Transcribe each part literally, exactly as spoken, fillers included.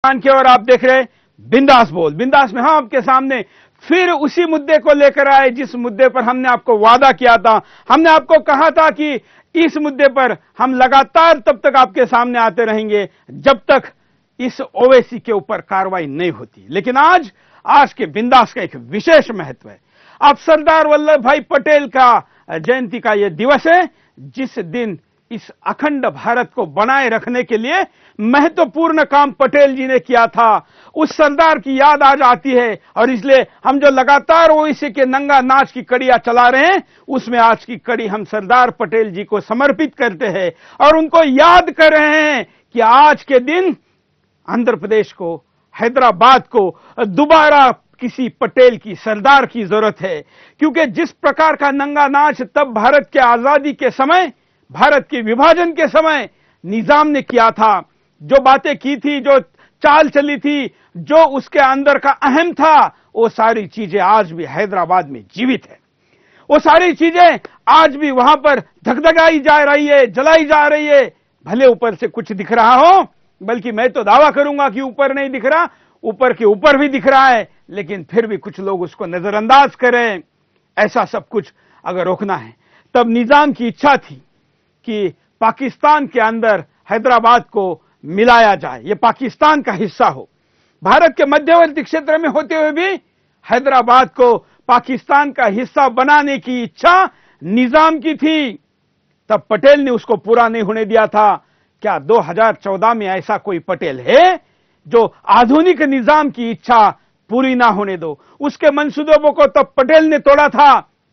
की ओर आप देख रहे हैं बिंदास बोल। बिंदास में हम आपके सामने फिर उसी मुद्दे को लेकर आए जिस मुद्दे पर हमने आपको वादा किया था। हमने आपको कहा था कि इस मुद्दे पर हम लगातार तब तक आपके सामने आते रहेंगे जब तक इस ओवैसी के ऊपर कार्रवाई नहीं होती। लेकिन आज आज के बिंदास का एक विशेष महत्व है। अब सरदार वल्लभ भाई पटेल का जयंती का यह दिवस है जिस दिन इस अखंड भारत को बनाए रखने के लिए महत्वपूर्ण काम पटेल जी ने किया था। उस सरदार की याद आज आती है और इसलिए हम जो लगातार ओवैसी के नंगा नाच की कड़ियां चला रहे हैं उसमें आज की कड़ी हम सरदार पटेल जी को समर्पित करते हैं और उनको याद कर रहे हैं कि आज के दिन आंध्र प्रदेश को, हैदराबाद को दोबारा किसी पटेल की, सरदार की जरूरत है। क्योंकि जिस प्रकार का नंगा नाच तब भारत के आजादी के समय, भारत के विभाजन के समय निजाम ने किया था, जो बातें की थी, जो चाल चली थी, जो उसके अंदर का अहम था, वो सारी चीजें आज भी हैदराबाद में जीवित है। वो सारी चीजें आज भी वहां पर धगधगाई जा रही है, जलाई जा रही है। भले ऊपर से कुछ दिख रहा हो, बल्कि मैं तो दावा करूंगा कि ऊपर नहीं दिख रहा, ऊपर के ऊपर भी दिख रहा है, लेकिन फिर भी कुछ लोग उसको नजरअंदाज करें। ऐसा सब कुछ अगर रोकना है तब निजाम की इच्छा थी कि पाकिस्तान के अंदर हैदराबाद को मिलाया जाए, यह पाकिस्तान का हिस्सा हो। भारत के मध्यवर्ती क्षेत्र में होते हुए भी हैदराबाद को पाकिस्तान का हिस्सा बनाने की इच्छा निजाम की थी। तब पटेल ने उसको पूरा नहीं होने दिया था। क्या दो हज़ार चौदह में ऐसा कोई पटेल है जो आधुनिक निजाम की इच्छा पूरी ना होने दो? उसके मंसूबों को तब पटेल ने तोड़ा था।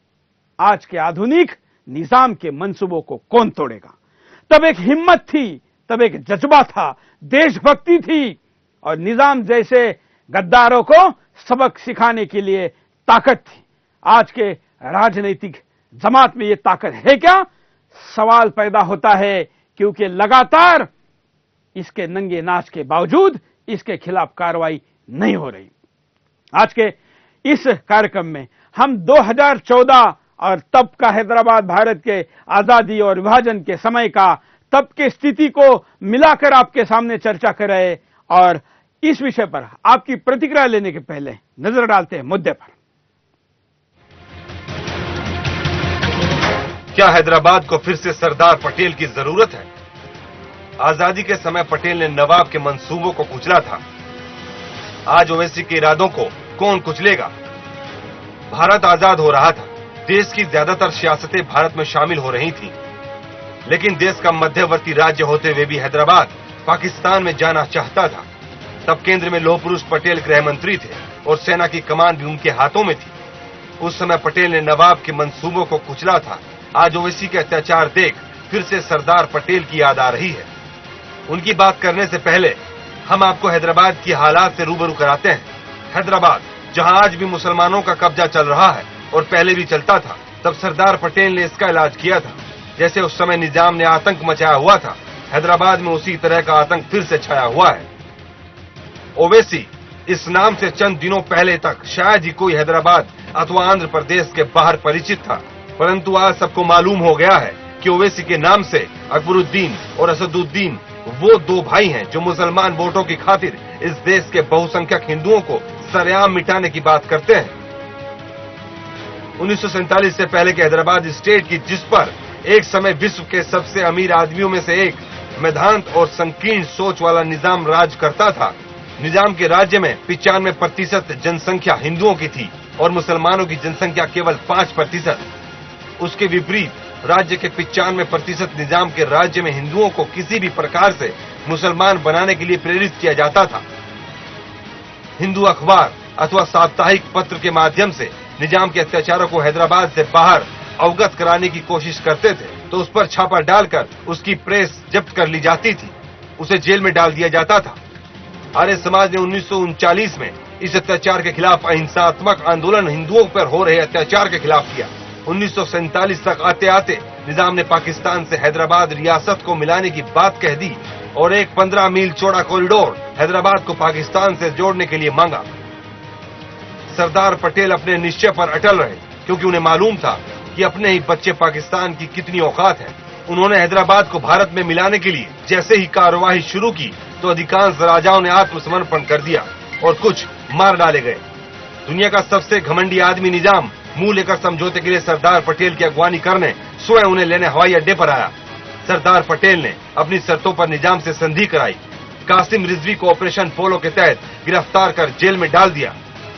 आज के आधुनिक निजाम के मंसूबों को कौन तोड़ेगा? तब एक हिम्मत थी, तब एक जज्बा था, देशभक्ति थी और निजाम जैसे गद्दारों को सबक सिखाने के लिए ताकत थी। आज के राजनीतिक जमात में यह ताकत है क्या? सवाल पैदा होता है, क्योंकि लगातार इसके नंगे नाच के बावजूद इसके खिलाफ कार्रवाई नहीं हो रही। आज के इस कार्यक्रम में हम दो हज़ार चौदह और तब का हैदराबाद, भारत के आजादी और विभाजन के समय का, तब के स्थिति को मिलाकर आपके सामने चर्चा कर रहे हैं और इस विषय पर आपकी प्रतिक्रिया लेने के पहले नजर डालते हैं मुद्दे पर। क्या हैदराबाद को फिर से सरदार पटेल की जरूरत है? आजादी के समय पटेल ने नवाब के मंसूबों को कुचला था। आज ओवैसी के इरादों को कौन कुचलेगा? भारत आजाद हो रहा था, देश की ज्यादातर सियासतें भारत में शामिल हो रही थीं, लेकिन देश का मध्यवर्ती राज्य होते हुए भी हैदराबाद पाकिस्तान में जाना चाहता था। तब केंद्र में लौह पुरुष पटेल गृह मंत्री थे और सेना की कमान भी उनके हाथों में थी। उस समय पटेल ने नवाब के मंसूबों को कुचला था। आज ओवैसी के अत्याचार देख फिर से सरदार पटेल की याद आ रही है। उनकी बात करने से पहले हम आपको हैदराबाद की हालात से रूबरू कराते हैं। हैदराबाद, जहां आज भी मुसलमानों का कब्जा चल रहा है और पहले भी चलता था, तब सरदार पटेल ने इसका इलाज किया था। जैसे उस समय निजाम ने आतंक मचाया हुआ था, हैदराबाद में उसी तरह का आतंक फिर से छाया हुआ है। ओवैसी इस नाम से चंद दिनों पहले तक शायद ही कोई हैदराबाद अथवा आंध्र प्रदेश के बाहर परिचित था, परंतु आज सबको मालूम हो गया है कि ओवैसी के नाम से अकबरुद्दीन और असदुद्दीन वो दो भाई हैं जो मुसलमान वोटों की खातिर इस देश के बहुसंख्यक हिंदुओं को सरेआम मिटाने की बात करते हैं। उन्नीस सौ सैंतालीस से पहले के हैदराबाद स्टेट की, जिस पर एक समय विश्व के सबसे अमीर आदमियों में से एक मेधांत और संकीर्ण सोच वाला निजाम राज करता था। निजाम के राज्य में पिचानवे प्रतिशत जनसंख्या हिंदुओं की थी और मुसलमानों की जनसंख्या केवल पांच प्रतिशत। उसके विपरीत राज्य के पिचानवे प्रतिशत निजाम के राज्य में हिंदुओं को किसी भी प्रकार से मुसलमान बनाने के लिए प्रेरित किया जाता था। हिंदू अखबार अथवा साप्ताहिक पत्र के माध्यम से निजाम के अत्याचारों को हैदराबाद से बाहर अवगत कराने की कोशिश करते थे तो उस पर छापा डालकर उसकी प्रेस जब्त कर ली जाती थी, उसे जेल में डाल दिया जाता था। आर्य समाज ने उन्नीस सौ उनचालीस में इस अत्याचार के खिलाफ अहिंसात्मक आंदोलन हिंदुओं पर हो रहे अत्याचार के खिलाफ किया। उन्नीस सौ सैंतालीस तक आते आते निजाम ने पाकिस्तान से हैदराबाद रियासत को मिलाने की बात कह दी और एक पंद्रह मील चौड़ा कॉरिडोर हैदराबाद को पाकिस्तान से जोड़ने के लिए मांगा। सरदार पटेल अपने निश्चय पर अटल रहे, क्योंकि उन्हें मालूम था कि अपने ही बच्चे पाकिस्तान की कितनी औकात है। उन्होंने हैदराबाद को भारत में मिलाने के लिए जैसे ही कार्यवाही शुरू की तो अधिकांश राजाओं ने आत्मसमर्पण कर दिया और कुछ मार डाले गए। दुनिया का सबसे घमंडी आदमी निजाम मुंह लेकर समझौते के लिए सरदार पटेल की अगवानी करने स्वयं उन्हें लेने हवाई अड्डे पर आया। सरदार पटेल ने अपनी शर्तों पर निजाम से संधि कराई। कासिम रिजवी को ऑपरेशन पोलो के तहत गिरफ्तार कर जेल में डाल दिया।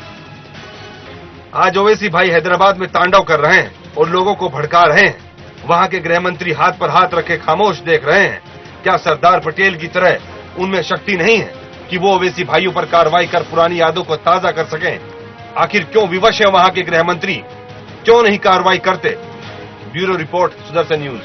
आज ओवैसी भाई हैदराबाद में तांडव कर रहे हैं और लोगों को भड़का रहे हैं। वहां के गृह मंत्री हाथ पर हाथ रखे खामोश देख रहे हैं। क्या सरदार पटेल की तरह उनमें शक्ति नहीं है कि वो ओवैसी भाइयों पर कार्रवाई कर पुरानी यादों को ताजा कर सकें? आखिर क्यों विवश है वहां के गृह मंत्री? क्यों नहीं कार्रवाई करते? Bureau report, Sudarshan News.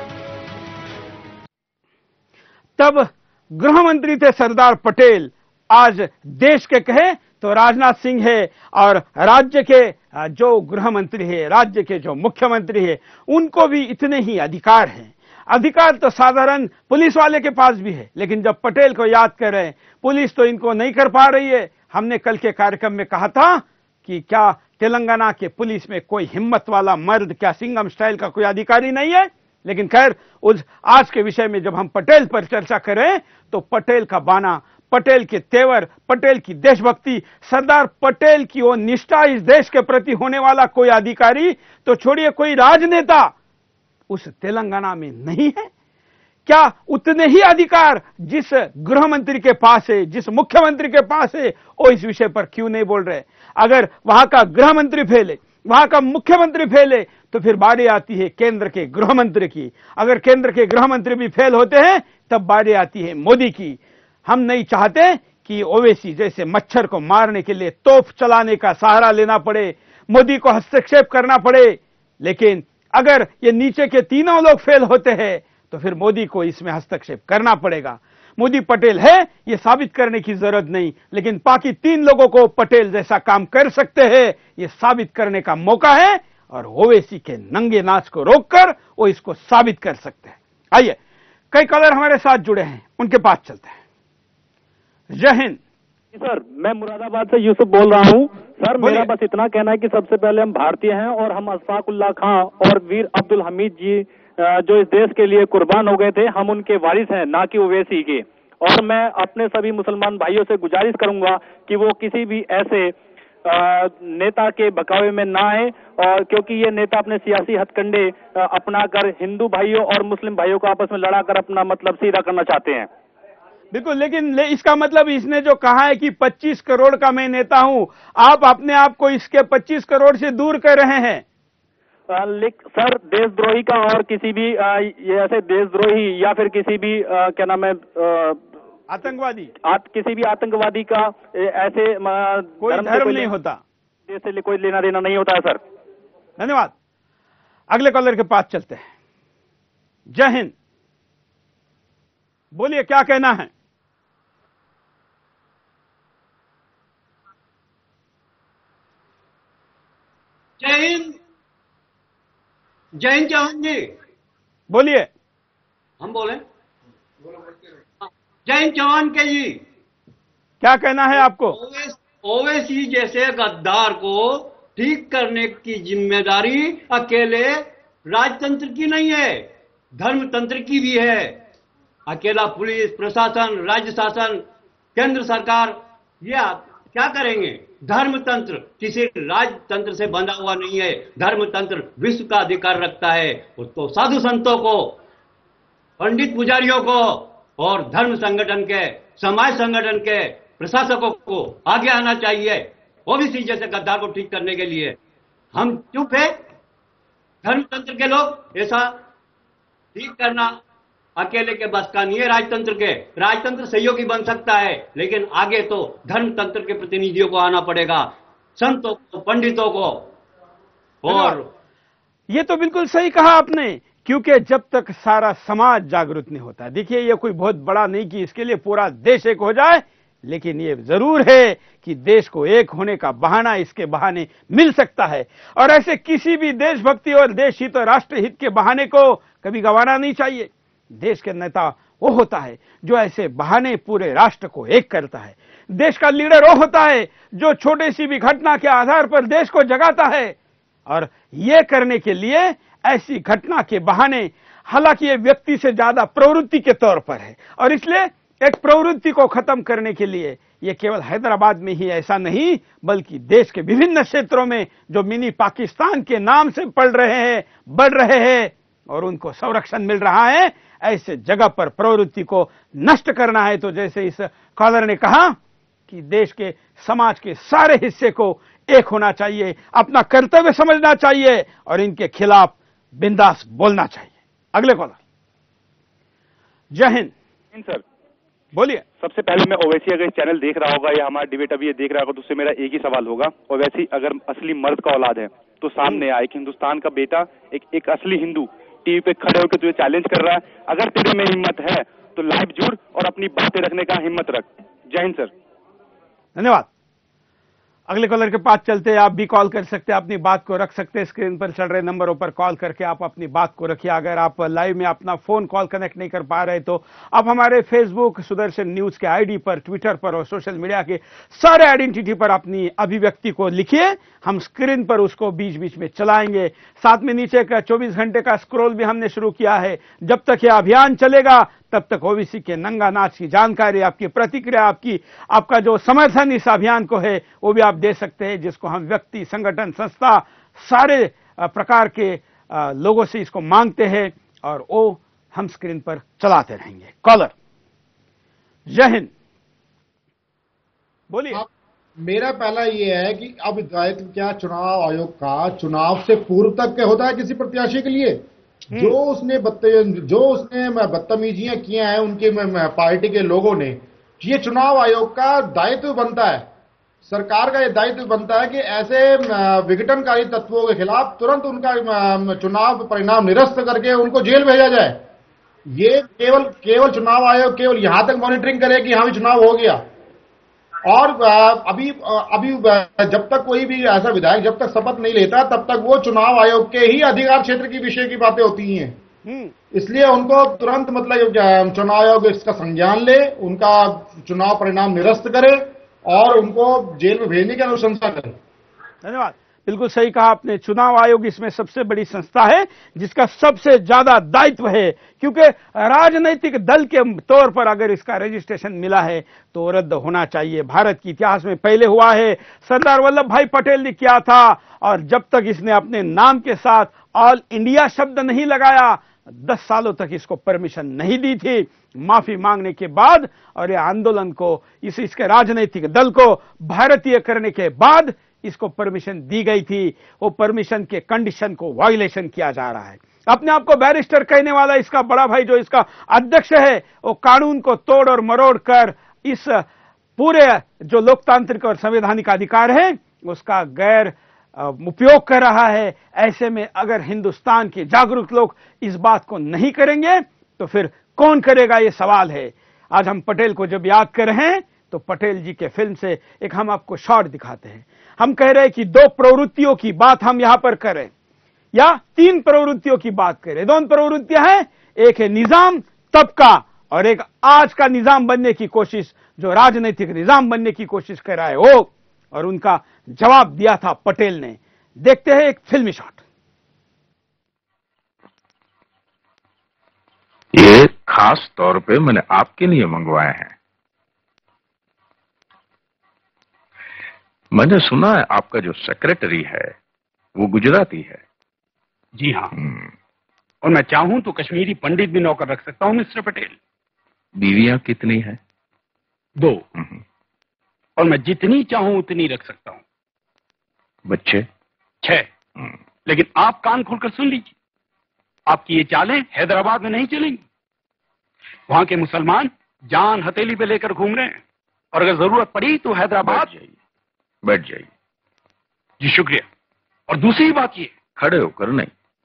तब गृह मंत्री थे सरदार पटेल, आज देश के कहे तो राजनाथ सिंह है, और राज्य के जो गृह मंत्री है, राज्य के जो मुख्यमंत्री है, उनको भी इतने ही अधिकार हैं। अधिकार तो साधारण पुलिस वाले के पास भी है, लेकिन जब पटेल को याद करें, पुलिस तो इनको नहीं कर पा रही है। हमने कल के कार्यक्रम में कहा था कि क्या तेलंगाना के पुलिस में कोई हिम्मत वाला मर्द, क्या सिंघम स्टाइल का कोई अधिकारी नहीं है? लेकिन खैर, उस आज के विषय में जब हम पटेल पर चर्चा करें तो पटेल का बाना, पटेल के तेवर, पटेल की देशभक्ति, सरदार पटेल की वो निष्ठा इस देश के प्रति होने वाला कोई अधिकारी तो छोड़िए, कोई राजनेता उस तेलंगाना में नहीं है। क्या उतने ही अधिकार जिस गृह मंत्री के पास है, जिस मुख्यमंत्री के पास है, वो इस विषय पर क्यों नहीं बोल रहे? अगर वहां का गृह मंत्री फेले, वहां का मुख्यमंत्री फेले, तो फिर बारी आती है केंद्र के गृह मंत्री की। अगर केंद्र के गृह मंत्री भी फेल होते हैं, तब बारी आती है मोदी की। हम नहीं चाहते कि ओवैसी जैसे मच्छर को मारने के लिए तोप चलाने का सहारा लेना पड़े, मोदी को हस्तक्षेप करना पड़े। लेकिन अगर ये नीचे के तीनों लोग फेल होते हैं, तो फिर मोदी को इसमें हस्तक्षेप करना पड़ेगा। मोदी पटेल है, ये साबित करने की जरूरत नहीं, लेकिन बाकी तीन लोगों को पटेल जैसा काम कर सकते हैं, ये साबित करने का मौका है, और ओवैसी के नंगे नाच को रोककर वो इसको साबित कर सकते हैं। आइए, कई कलर हमारे साथ जुड़े हैं, उनके पास चलते हैं। जय हिंद सर, मैं मुरादाबाद से यूसुफ बोल रहा हूँ। सर, मेरा बस इतना कहना है कि सबसे पहले हम भारतीय हैं और हम अशफाक उल्लाह खां और वीर अब्दुल हमीद जी जो इस देश के लिए कुर्बान हो गए थे, हम उनके वारिस हैं, ना कि ओवैसी के। और मैं अपने सभी मुसलमान भाइयों से गुजारिश करूंगा कि वो किसी भी ऐसे आ, नेता के बकावे में ना आए, और क्योंकि ये नेता अपने सियासी हथकंडे अपना कर हिंदू भाइयों और मुस्लिम भाइयों को आपस में लड़ाकर अपना मतलब सीधा करना चाहते हैं। बिल्कुल, लेकिन ले, इसका मतलब इसने जो कहा है कि पच्चीस करोड़ का मैं नेता हूं, आप अपने आप को इसके पच्चीस करोड़ से दूर कर रहे हैं। आ, सर, देशद्रोही का और किसी भी आ, ये ऐसे देशद्रोही या फिर किसी भी आ, क्या नाम है आ, आतंकवादी आत, किसी भी आतंकवादी का ऐसे कोई धर्म नहीं होता, जैसे कोई लेना देना नहीं होता है। सर, धन्यवाद। अगले कॉलर के पास चलते हैं। जय हिंद, बोलिए, क्या कहना है? जय हिंद। जय हिंद चौहान जी, बोलिए। हम बोले जय हिंद चौहान के जी, क्या कहना है आपको? ओवैसी जैसे गद्दार को ठीक करने की जिम्मेदारी अकेले राजतंत्र की नहीं है, धर्मतंत्र की भी है। अकेला पुलिस प्रशासन, राज्य शासन, केंद्र सरकार ये क्या करेंगे? धर्मतंत्र किसी राजतंत्र से बंधा हुआ नहीं है। धर्मतंत्र विश्व का अधिकार रखता है। तो साधु संतों को, पंडित पुजारियों को और धर्म संगठन के, समाज संगठन के प्रशासकों को आगे आना चाहिए ओबीसी जैसे गद्दार को ठीक करने के लिए। हम चुप है? धर्मतंत्र के लोग ऐसा ठीक करना अकेले के बस का नहीं है। राजतंत्र के, राजतंत्र सहयोगी बन सकता है, लेकिन आगे तो धर्मतंत्र के प्रतिनिधियों को आना पड़ेगा, संतों को, पंडितों को। और ये तो बिल्कुल सही कहा आपने, क्योंकि जब तक सारा समाज जागरूक नहीं होता, देखिए ये कोई बहुत बड़ा नहीं कि इसके लिए पूरा देश एक हो जाए, लेकिन ये जरूर है कि देश को एक होने का बहाना इसके बहाने मिल सकता है। और ऐसे किसी भी देशभक्ति और देश हित और राष्ट्र हित के बहाने को कभी गंवाना नहीं चाहिए। देश के नेता वो होता है जो ऐसे बहाने पूरे राष्ट्र को एक करता है। देश का लीडर वो होता है जो छोटी सी भी घटना के आधार पर देश को जगाता है। और ये करने के लिए ऐसी घटना के बहाने, हालांकि ये व्यक्ति से ज्यादा प्रवृत्ति के तौर पर है, और इसलिए एक प्रवृत्ति को खत्म करने के लिए ये केवल हैदराबाद में ही ऐसा नहीं, बल्कि देश के विभिन्न क्षेत्रों में जो मिनी पाकिस्तान के नाम से पढ़ रहे हैं, बढ़ रहे हैं और उनको संरक्षण मिल रहा है, ऐसे जगह पर प्रवृत्ति को नष्ट करना है। तो जैसे इस कॉलर ने कहा कि देश के समाज के सारे हिस्से को एक होना चाहिए, अपना कर्तव्य समझना चाहिए और इनके खिलाफ बिंदास बोलना चाहिए। अगले कॉलर। जय हिंद। सर बोलिए। सबसे पहले मैं ओवैसी अगर चैनल देख रहा होगा या हमारा डिबेट अभी ये देख रहा होगा तो उससे मेरा एक ही सवाल होगा, ओवैसी अगर असली मर्द का औलाद है तो सामने आए, एक हिंदुस्तान का बेटा, एक एक असली हिंदू टीवी पे खड़े होकर तुझे चैलेंज कर रहा है, अगर तेरे में हिम्मत है तो लाइव जुड़ और अपनी बातें रखने का हिम्मत रख। जय हिंद सर। धन्यवाद। अगले कॉलर के पास चलते हैं। आप भी कॉल कर सकते हैं, अपनी बात को रख सकते हैं। स्क्रीन पर चल रहे नंबरों पर कॉल करके आप अपनी बात को रखिए। अगर आप लाइव में अपना फोन कॉल कनेक्ट नहीं कर पा रहे तो आप हमारे फेसबुक, सुदर्शन न्यूज के आईडी पर, ट्विटर पर और सोशल मीडिया के सारे आइडेंटिटी पर अपनी अभिव्यक्ति को लिखिए। हम स्क्रीन पर उसको बीच बीच में चलाएंगे। साथ में नीचे का चौबीस घंटे का स्क्रॉल भी हमने शुरू किया है। जब तक यह अभियान चलेगा तब तक ओबीसी के नंगा नाच की जानकारी, आपकी प्रतिक्रिया, आपकी आपका जो समर्थन इस अभियान को है वो भी आप दे सकते हैं, जिसको हम व्यक्ति, संगठन, संस्था, सारे प्रकार के लोगों से इसको मांगते हैं और वो हम स्क्रीन पर चलाते रहेंगे। कॉलर। जय हिंद। बोलिए। मेरा पहला ये है कि अब दायित्व क्या चुनाव आयोग का चुनाव से पूर्व तक के होता है किसी प्रत्याशी के लिए? जो उसने जो उसने बदतमीजियां किए हैं उनके पार्टी के लोगों ने, ये चुनाव आयोग का दायित्व बनता है, सरकार का ये दायित्व बनता है कि ऐसे विघटनकारी तत्वों के खिलाफ तुरंत उनका चुनाव परिणाम निरस्त करके उनको जेल भेजा जाए। ये केवल केवल चुनाव आयोग केवल यहां तक मॉनिटरिंग करे कि हाँ भी चुनाव हो गया, और अभी अभी जब तक कोई भी ऐसा विधायक जब तक शपथ नहीं लेता तब तक वो चुनाव आयोग के ही अधिकार क्षेत्र की विषय की बातें होती हैं। इसलिए उनको तुरंत मतलब चुनाव आयोग इसका संज्ञान ले, उनका चुनाव परिणाम निरस्त करे और उनको जेल में भेजने की अनुशंसा करे। धन्यवाद। बिल्कुल सही कहा आपने। चुनाव आयोग इसमें सबसे बड़ी संस्था है जिसका सबसे ज्यादा दायित्व है, क्योंकि राजनीतिक दल के तौर पर अगर इसका रजिस्ट्रेशन मिला है तो रद्द होना चाहिए। भारत के इतिहास में पहले हुआ है, सरदार वल्लभ भाई पटेल ने किया था, और जब तक इसने अपने नाम के साथ ऑल इंडिया शब्द नहीं लगाया, दस सालों तक इसको परमिशन नहीं दी थी। माफी मांगने के बाद और ये आंदोलन को, इस इसके राजनीतिक दल को भारतीय करने के बाद इसको परमिशन दी गई थी। वो परमिशन के कंडीशन को वायलेशन किया जा रहा है। अपने आप को बैरिस्टर कहने वाला इसका बड़ा भाई जो इसका अध्यक्ष है, वो कानून को तोड़ और मरोड़ कर इस पूरे जो लोकतांत्रिक और संवैधानिक अधिकार है उसका गैर उपयोग कर रहा है। ऐसे में अगर हिंदुस्तान के जागरूक लोग इस बात को नहीं करेंगे तो फिर कौन करेगा, ये सवाल है। आज हम पटेल को जब याद कर रहे हैं तो पटेल जी के फिल्म से एक हम आपको शॉर्ट दिखाते हैं। हम कह रहे हैं कि दो प्रवृत्तियों की बात हम यहां पर करें या तीन प्रवृत्तियों की बात करें। दोनों प्रवृत्तियां हैं, एक है निजाम तबका और एक आज का निजाम बनने की कोशिश, जो राजनीतिक निजाम बनने की कोशिश कर रहा है वो। और उनका जवाब दिया था पटेल ने। देखते हैं एक फिल्मी शॉट। ये खास तौर पे मैंने आपके लिए मंगवाए हैं। मैंने सुना है आपका जो सेक्रेटरी है वो गुजराती है। जी हाँ, और मैं चाहूं तो कश्मीरी पंडित भी नौकर रख सकता हूं मिस्टर पटेल। बीवियां कितनी हैं? दो, और मैं जितनी चाहूं उतनी रख सकता हूं। बच्चे? छह। लेकिन आप कान खोलकर सुन लीजिए, आपकी ये चालें हैदराबाद में नहीं चलेंगी। वहां के मुसलमान जान हथेली पे लेकर घूम रहे हैं, और अगर जरूरत पड़ी तो हैदराबाद। बैठ जाइए, बैठ जाइए। जी शुक्रिया। और दूसरी बात ये, खड़े होकर नहीं।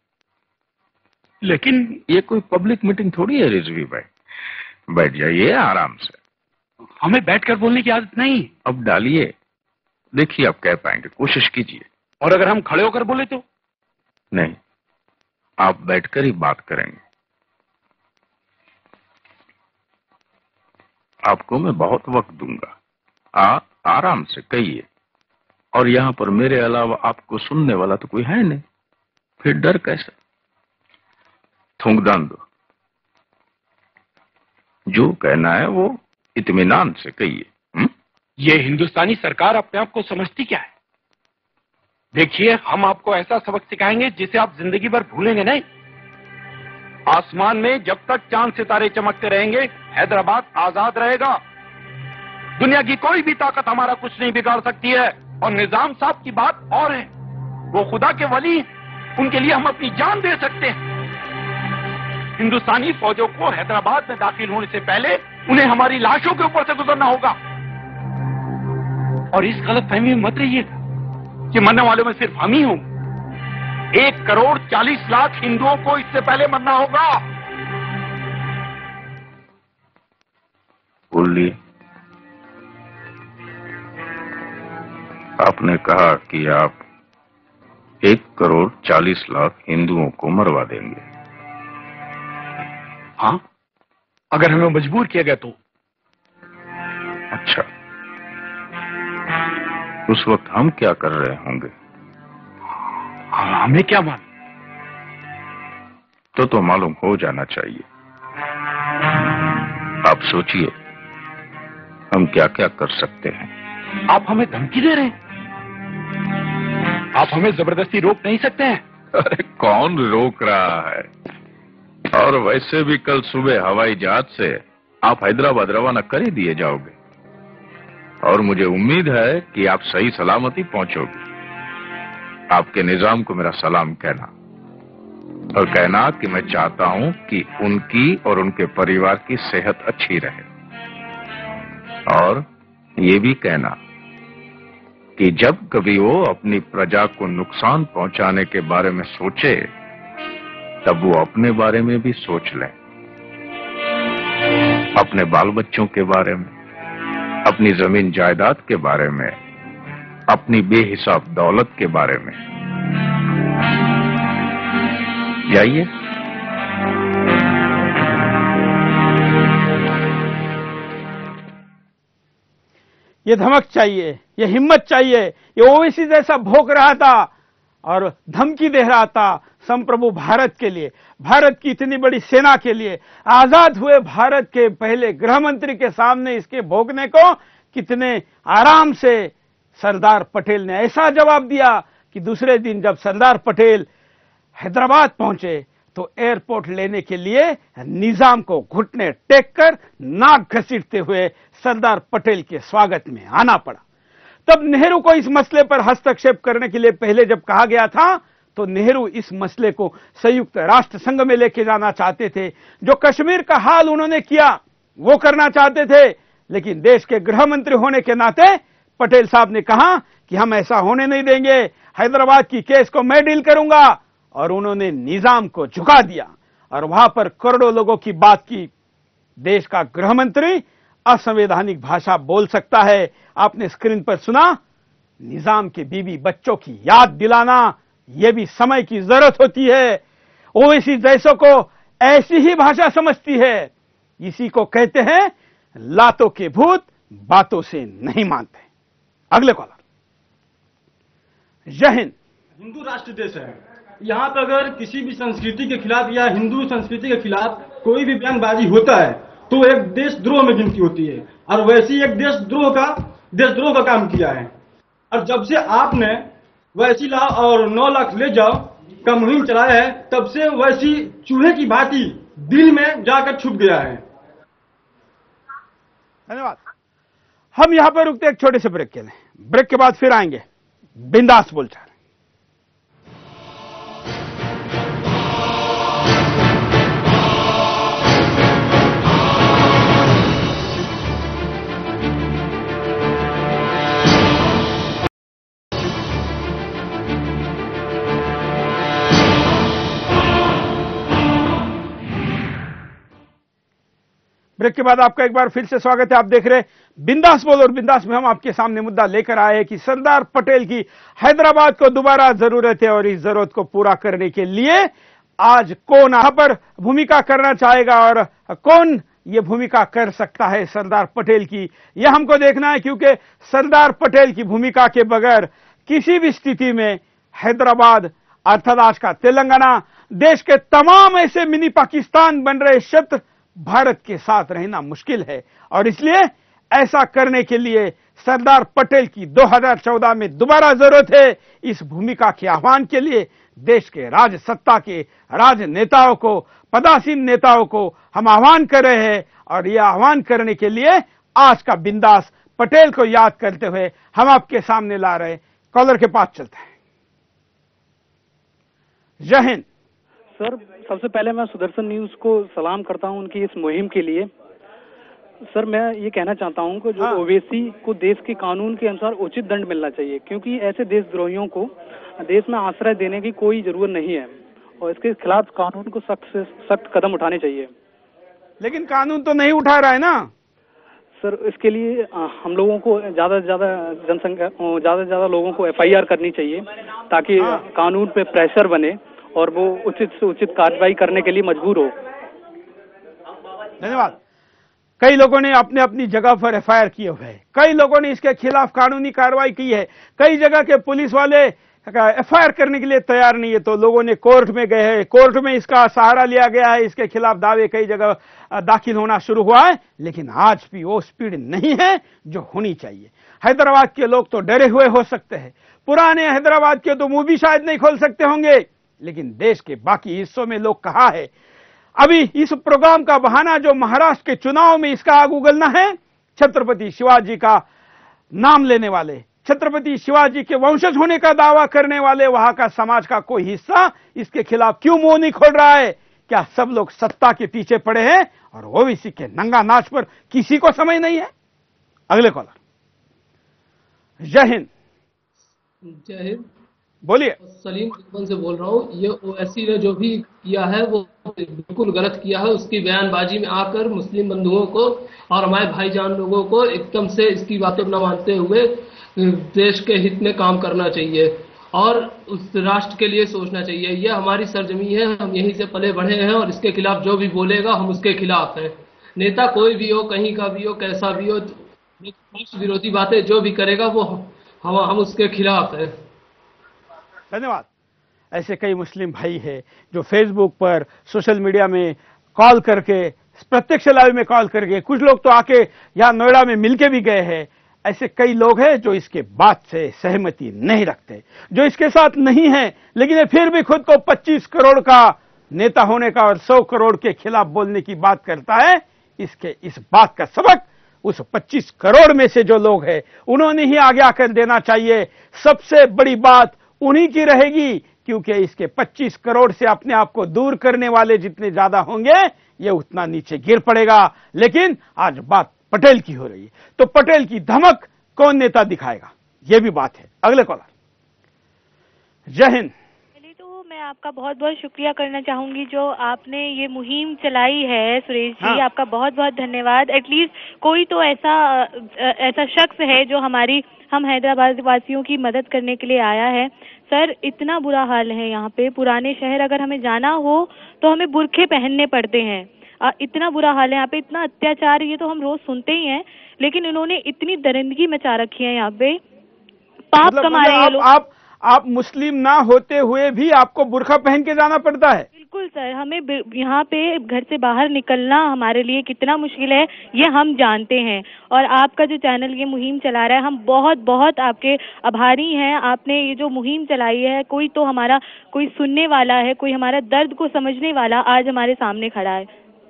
लेकिन ये कोई पब्लिक मीटिंग थोड़ी है रिजवी भाई, बैठ जाइए आराम से। हमें बैठकर बोलने की आदत नहीं। अब डालिए, देखिए आप कह पाएंगे, कोशिश कीजिए। और अगर हम खड़े होकर बोले तो? नहीं, आप बैठकर ही बात करेंगे। आपको मैं बहुत वक्त दूंगा, आ आराम से कहिए। और यहां पर मेरे अलावा आपको सुनने वाला तो कोई है नहीं, फिर डर कैसा? थूंकदान दो, जो कहना है वो इत्मीनान से कहिए। हुँ? ये हिंदुस्तानी सरकार अपने आप को समझती क्या है? देखिए, हम आपको ऐसा सबक सिखाएंगे जिसे आप जिंदगी भर भूलेंगे नहीं। आसमान में जब तक चांद सितारे चमकते रहेंगे, हैदराबाद आजाद रहेगा। दुनिया की कोई भी ताकत हमारा कुछ नहीं बिगाड़ सकती है। और निजाम साहब की बात और है, वो खुदा के वली, उनके लिए हम अपनी जान दे सकते हैं। हिंदुस्तानी फौजों को हैदराबाद में दाखिल होने से पहले उन्हें हमारी लाशों के ऊपर से गुजरना होगा। और इस गलतफहमी में मत रहिए कि मरने वालों में सिर्फ हम ही हों। एक करोड़ चालीस लाख हिंदुओं को इससे पहले मरना होगा। बोलिए, आपने कहा कि आप एक करोड़ चालीस लाख हिंदुओं को मरवा देंगे। हाँ, अगर हमें मजबूर किया गया तो। अच्छा, उस वक्त हम क्या कर रहे होंगे? हाँ, हमें क्या मालूम? तो तो मालूम हो जाना चाहिए। आप सोचिए, हम क्या क्या कर सकते हैं। आप हमें धमकी दे रहे हैं? आप हमें जबरदस्ती रोक नहीं सकते हैं? अरे कौन रोक रहा है? और वैसे भी कल सुबह हवाई जहाज से आप हैदराबाद रवाना कर ही दिए जाओगे। और मुझे उम्मीद है कि आप सही सलामती पहुंचोगे। आपके निजाम को मेरा सलाम कहना, और कहना कि मैं चाहता हूं कि उनकी और उनके परिवार की सेहत अच्छी रहे। और ये भी कहना कि जब कभी वो अपनी प्रजा को नुकसान पहुंचाने के बारे में सोचे, तब वो अपने बारे में भी सोच लें। अपने बाल बच्चों के बारे में, अपनी जमीन जायदाद के बारे में, अपनी बेहिसाब दौलत के बारे में। जाइए। ये धमक चाहिए, ये हिम्मत चाहिए। ये ओवैसी जैसा भोग रहा था और धमकी दे रहा था संप्रभु भारत के लिए, भारत की इतनी बड़ी सेना के लिए, आजाद हुए भारत के पहले गृह मंत्री के सामने इसके भोगने को कितने आराम से सरदार पटेल ने ऐसा जवाब दिया कि दूसरे दिन जब सरदार पटेल हैदराबाद पहुंचे तो एयरपोर्ट लेने के लिए निजाम को घुटने टेक कर नाक घसीटते हुए सरदार पटेल के स्वागत में आना पड़ा। तब नेहरू को इस मसले पर हस्तक्षेप करने के लिए पहले जब कहा गया था, तो नेहरू इस मसले को संयुक्त राष्ट्र संघ में लेके जाना चाहते थे। जो कश्मीर का हाल उन्होंने किया वो करना चाहते थे, लेकिन देश के गृह मंत्री होने के नाते पटेल साहब ने कहा कि हम ऐसा होने नहीं देंगे, हैदराबाद की केस को मैं डील करूंगा। और उन्होंने निजाम को झुका दिया और वहां पर करोड़ों लोगों की बात की। देश का गृह मंत्री असंवैधानिक भाषा बोल सकता है, आपने स्क्रीन पर सुना। निजाम के बीवी बच्चों की याद दिलाना, यह भी समय की जरूरत होती है। ओवैसी जैसों को ऐसी ही भाषा समझती है। इसी को कहते हैं लातों के भूत बातों से नहीं मानते। अगले कॉलर। जय हिंद। हिंदू राष्ट्र देश है। यहाँ पर अगर किसी भी संस्कृति के खिलाफ या हिंदू संस्कृति के खिलाफ कोई भी बयानबाजी होता है तो एक देशद्रोह में गिनती होती है। और वैसी एक देशद्रोह का देशद्रोह का काम किया है। और जब से आपने वैसी लाओ और नौ लाख ले जाओ का मुहिम चलाया है, तब से वैसी चूहे की भांति दिल में जाकर छुप गया है। धन्यवाद। हम यहां पर रुकते एक छोटे से ब्रेक के लिए। ब्रेक के बाद फिर आएंगे बिंदास बोलचाल। ब्रेक के बाद आपका एक बार फिर से स्वागत है। आप देख रहे हैं बिंदास बोल, और बिंदास में हम आपके सामने मुद्दा लेकर आए हैं कि सरदार पटेल की हैदराबाद को दोबारा जरूरत है, और इस जरूरत को पूरा करने के लिए आज कौन यहां पर भूमिका करना चाहेगा और कौन ये भूमिका कर सकता है सरदार पटेल की, यह हमको देखना है। क्योंकि सरदार पटेल की भूमिका के बगैर किसी भी स्थिति में हैदराबाद अर्थात आज का तेलंगाना, देश के तमाम ऐसे मिनी पाकिस्तान बन रहे क्षेत्र भारत के साथ रहना मुश्किल है। और इसलिए ऐसा करने के लिए सरदार पटेल की दो हज़ार चौदह में दोबारा जरूरत है। इस भूमिका के आह्वान के लिए देश के राजसत्ता के राजनेताओं को, पदासीन नेताओं को हम आह्वान कर रहे हैं। और यह आह्वान करने के लिए आज का बिंदास पटेल को याद करते हुए हम आपके सामने ला रहे। कॉलर के पास चलते हैं। जय हिंद सर। सबसे पहले मैं सुदर्शन न्यूज को सलाम करता हूं उनकी इस मुहिम के लिए। सर मैं ये कहना चाहता हूं कि जो हाँ। ओवैसी को देश के कानून के अनुसार उचित दंड मिलना चाहिए, क्योंकि ऐसे देशद्रोहियों को देश में आश्रय देने की कोई जरूरत नहीं है और इसके खिलाफ कानून को सख्त से सख्त कदम उठाने चाहिए। लेकिन कानून तो नहीं उठा रहा है ना सर। इसके लिए आ, हम लोगों को ज्यादा से ज्यादा जनसंख्या ज्यादा से ज्यादा लोगों को एफ आई आर करनी चाहिए, ताकि हाँ। कानून पे प्रेशर बने और वो उचित से उचित कार्रवाई करने के लिए मजबूर हो। धन्यवाद। कई लोगों ने अपने अपनी जगह पर एफ आई आर किए हुए हैं, कई लोगों ने इसके खिलाफ कानूनी कार्रवाई की है, कई जगह के पुलिस वाले एफ आई आर करने के लिए तैयार नहीं है, तो लोगों ने कोर्ट में गए हैं, कोर्ट में इसका सहारा लिया गया है, इसके खिलाफ दावे कई जगह दाखिल होना शुरू हुआ है। लेकिन आज भी वो स्पीड नहीं है जो होनी चाहिए। हैदराबाद के लोग तो डरे हुए हो सकते हैं, पुराने हैदराबाद के तो मुंह भी शायद नहीं खोल सकते होंगे, लेकिन देश के बाकी हिस्सों में लोग कहा है। अभी इस प्रोग्राम का बहाना जो महाराष्ट्र के चुनाव में इसका आग उगलना है, छत्रपति शिवाजी का नाम लेने वाले, छत्रपति शिवाजी के वंशज होने का दावा करने वाले वहां का समाज का कोई हिस्सा इसके खिलाफ क्यों मुंह नहीं खोल रहा है? क्या सब लोग सत्ता के पीछे पड़े हैं और ओवैसी के नंगा नाच पर किसी को समझ नहीं है? अगले कॉलर। जय हिंद। जय हिंद। बोलिए। सलीम से बोल रहा हूँ। ये ओवैसी ने जो भी किया है वो बिल्कुल गलत किया है। उसकी बयानबाजी में आकर मुस्लिम बंधुओं को और हमारे भाईजान लोगों को एकदम से इसकी बातों न मानते हुए देश के हित में काम करना चाहिए और उस राष्ट्र के लिए सोचना चाहिए। यह हमारी सरजमी है, हम यहीं से पले बढ़े हैं और इसके खिलाफ जो भी बोलेगा हम उसके खिलाफ हैं। नेता कोई भी हो, कहीं का भी हो, कैसा भी हो, राष्ट्र विरोधी बातें जो भी करेगा वो हम हम उसके खिलाफ है। धन्यवाद। ऐसे कई मुस्लिम भाई हैं जो फेसबुक पर, सोशल मीडिया में कॉल करके, प्रत्यक्ष लाइव में कॉल करके, कुछ लोग तो आके यहाँ नोएडा में मिलके भी गए हैं। ऐसे कई लोग हैं जो इसके बात से सहमति नहीं रखते, जो इसके साथ नहीं है, लेकिन फिर भी खुद को पच्चीस करोड़ का नेता होने का और सौ करोड़ के खिलाफ बोलने की बात करता है। इसके इस बात का सबक उस पच्चीस करोड़ में से जो लोग हैं उन्होंने ही आगे आकर देना चाहिए। सबसे बड़ी बात उन्हीं की रहेगी, क्योंकि इसके पच्चीस करोड़ से अपने आप को दूर करने वाले जितने ज्यादा होंगे ये उतना नीचे गिर पड़ेगा। लेकिन आज बात पटेल की हो रही है, तो पटेल की धमक कौन नेता दिखाएगा, यह भी बात है। अगले कॉलर। जय हिंद। पहले तो मैं आपका बहुत बहुत शुक्रिया करना चाहूंगी जो आपने ये मुहिम चलाई है सुरेश जी। हाँ। आपका बहुत बहुत धन्यवाद। एटलीस्ट कोई तो ऐसा ऐसा शख्स है जो हमारी हम हैदराबाद वासियों की मदद करने के लिए आया है। सर इतना बुरा हाल है यहाँ पे, पुराने शहर अगर हमें जाना हो तो हमें बुरखे पहनने पड़ते हैं। आ, इतना बुरा हाल है यहाँ पे, इतना अत्याचार, ये तो हम रोज सुनते ही हैं, लेकिन इन्होंने इतनी दरिंदगी मचा रखी है यहाँ पे। पाप मतलब, कमा रहे हैं लोग। आप आप मुस्लिम ना होते हुए भी आपको बुरखा पहन के जाना पड़ता है? बिल्कुल सर, हमें यहाँ पे घर से बाहर निकलना हमारे लिए कितना मुश्किल है ये हम जानते हैं। और आपका जो चैनल ये मुहिम चला रहा है, हम बहुत बहुत आपके आभारी हैं। आपने ये जो मुहिम चलाई है, कोई तो हमारा कोई सुनने वाला है, कोई हमारा दर्द को समझने वाला आज हमारे सामने खड़ा है।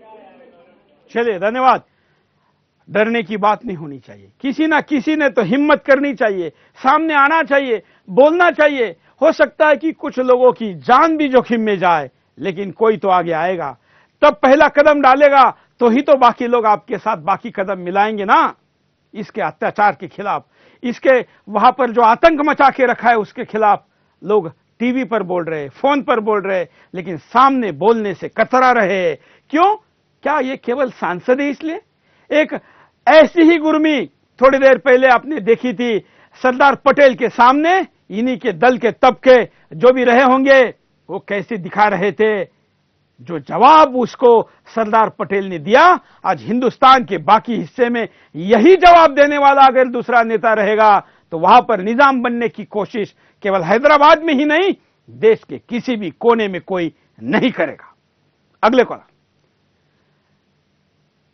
चलिए धन्यवाद। डरने की बात नहीं होनी चाहिए, किसी ना किसी ने तो हिम्मत करनी चाहिए, सामने आना चाहिए, बोलना चाहिए। हो सकता है कि कुछ लोगों की जान भी जोखिम में जाए, लेकिन कोई तो आगे आएगा, तब पहला कदम डालेगा तो ही तो बाकी लोग आपके साथ बाकी कदम मिलाएंगे ना। इसके अत्याचार के खिलाफ, इसके वहां पर जो आतंक मचा के रखा है उसके खिलाफ लोग टीवी पर बोल रहे, फोन पर बोल रहे, लेकिन सामने बोलने से कतरा रहे। क्यों? क्या ये केवल सांसद है इसलिए? एक ऐसी ही गुरमी थोड़ी देर पहले आपने देखी थी सरदार पटेल के सामने, इन्हीं के दल के तबके जो भी रहे होंगे वो कैसे दिखा रहे थे। जो जवाब उसको सरदार पटेल ने दिया, आज हिंदुस्तान के बाकी हिस्से में यही जवाब देने वाला अगर दूसरा नेता रहेगा तो वहां पर निजाम बनने की कोशिश केवल हैदराबाद में ही नहीं, देश के किसी भी कोने में कोई नहीं करेगा। अगले कॉलर।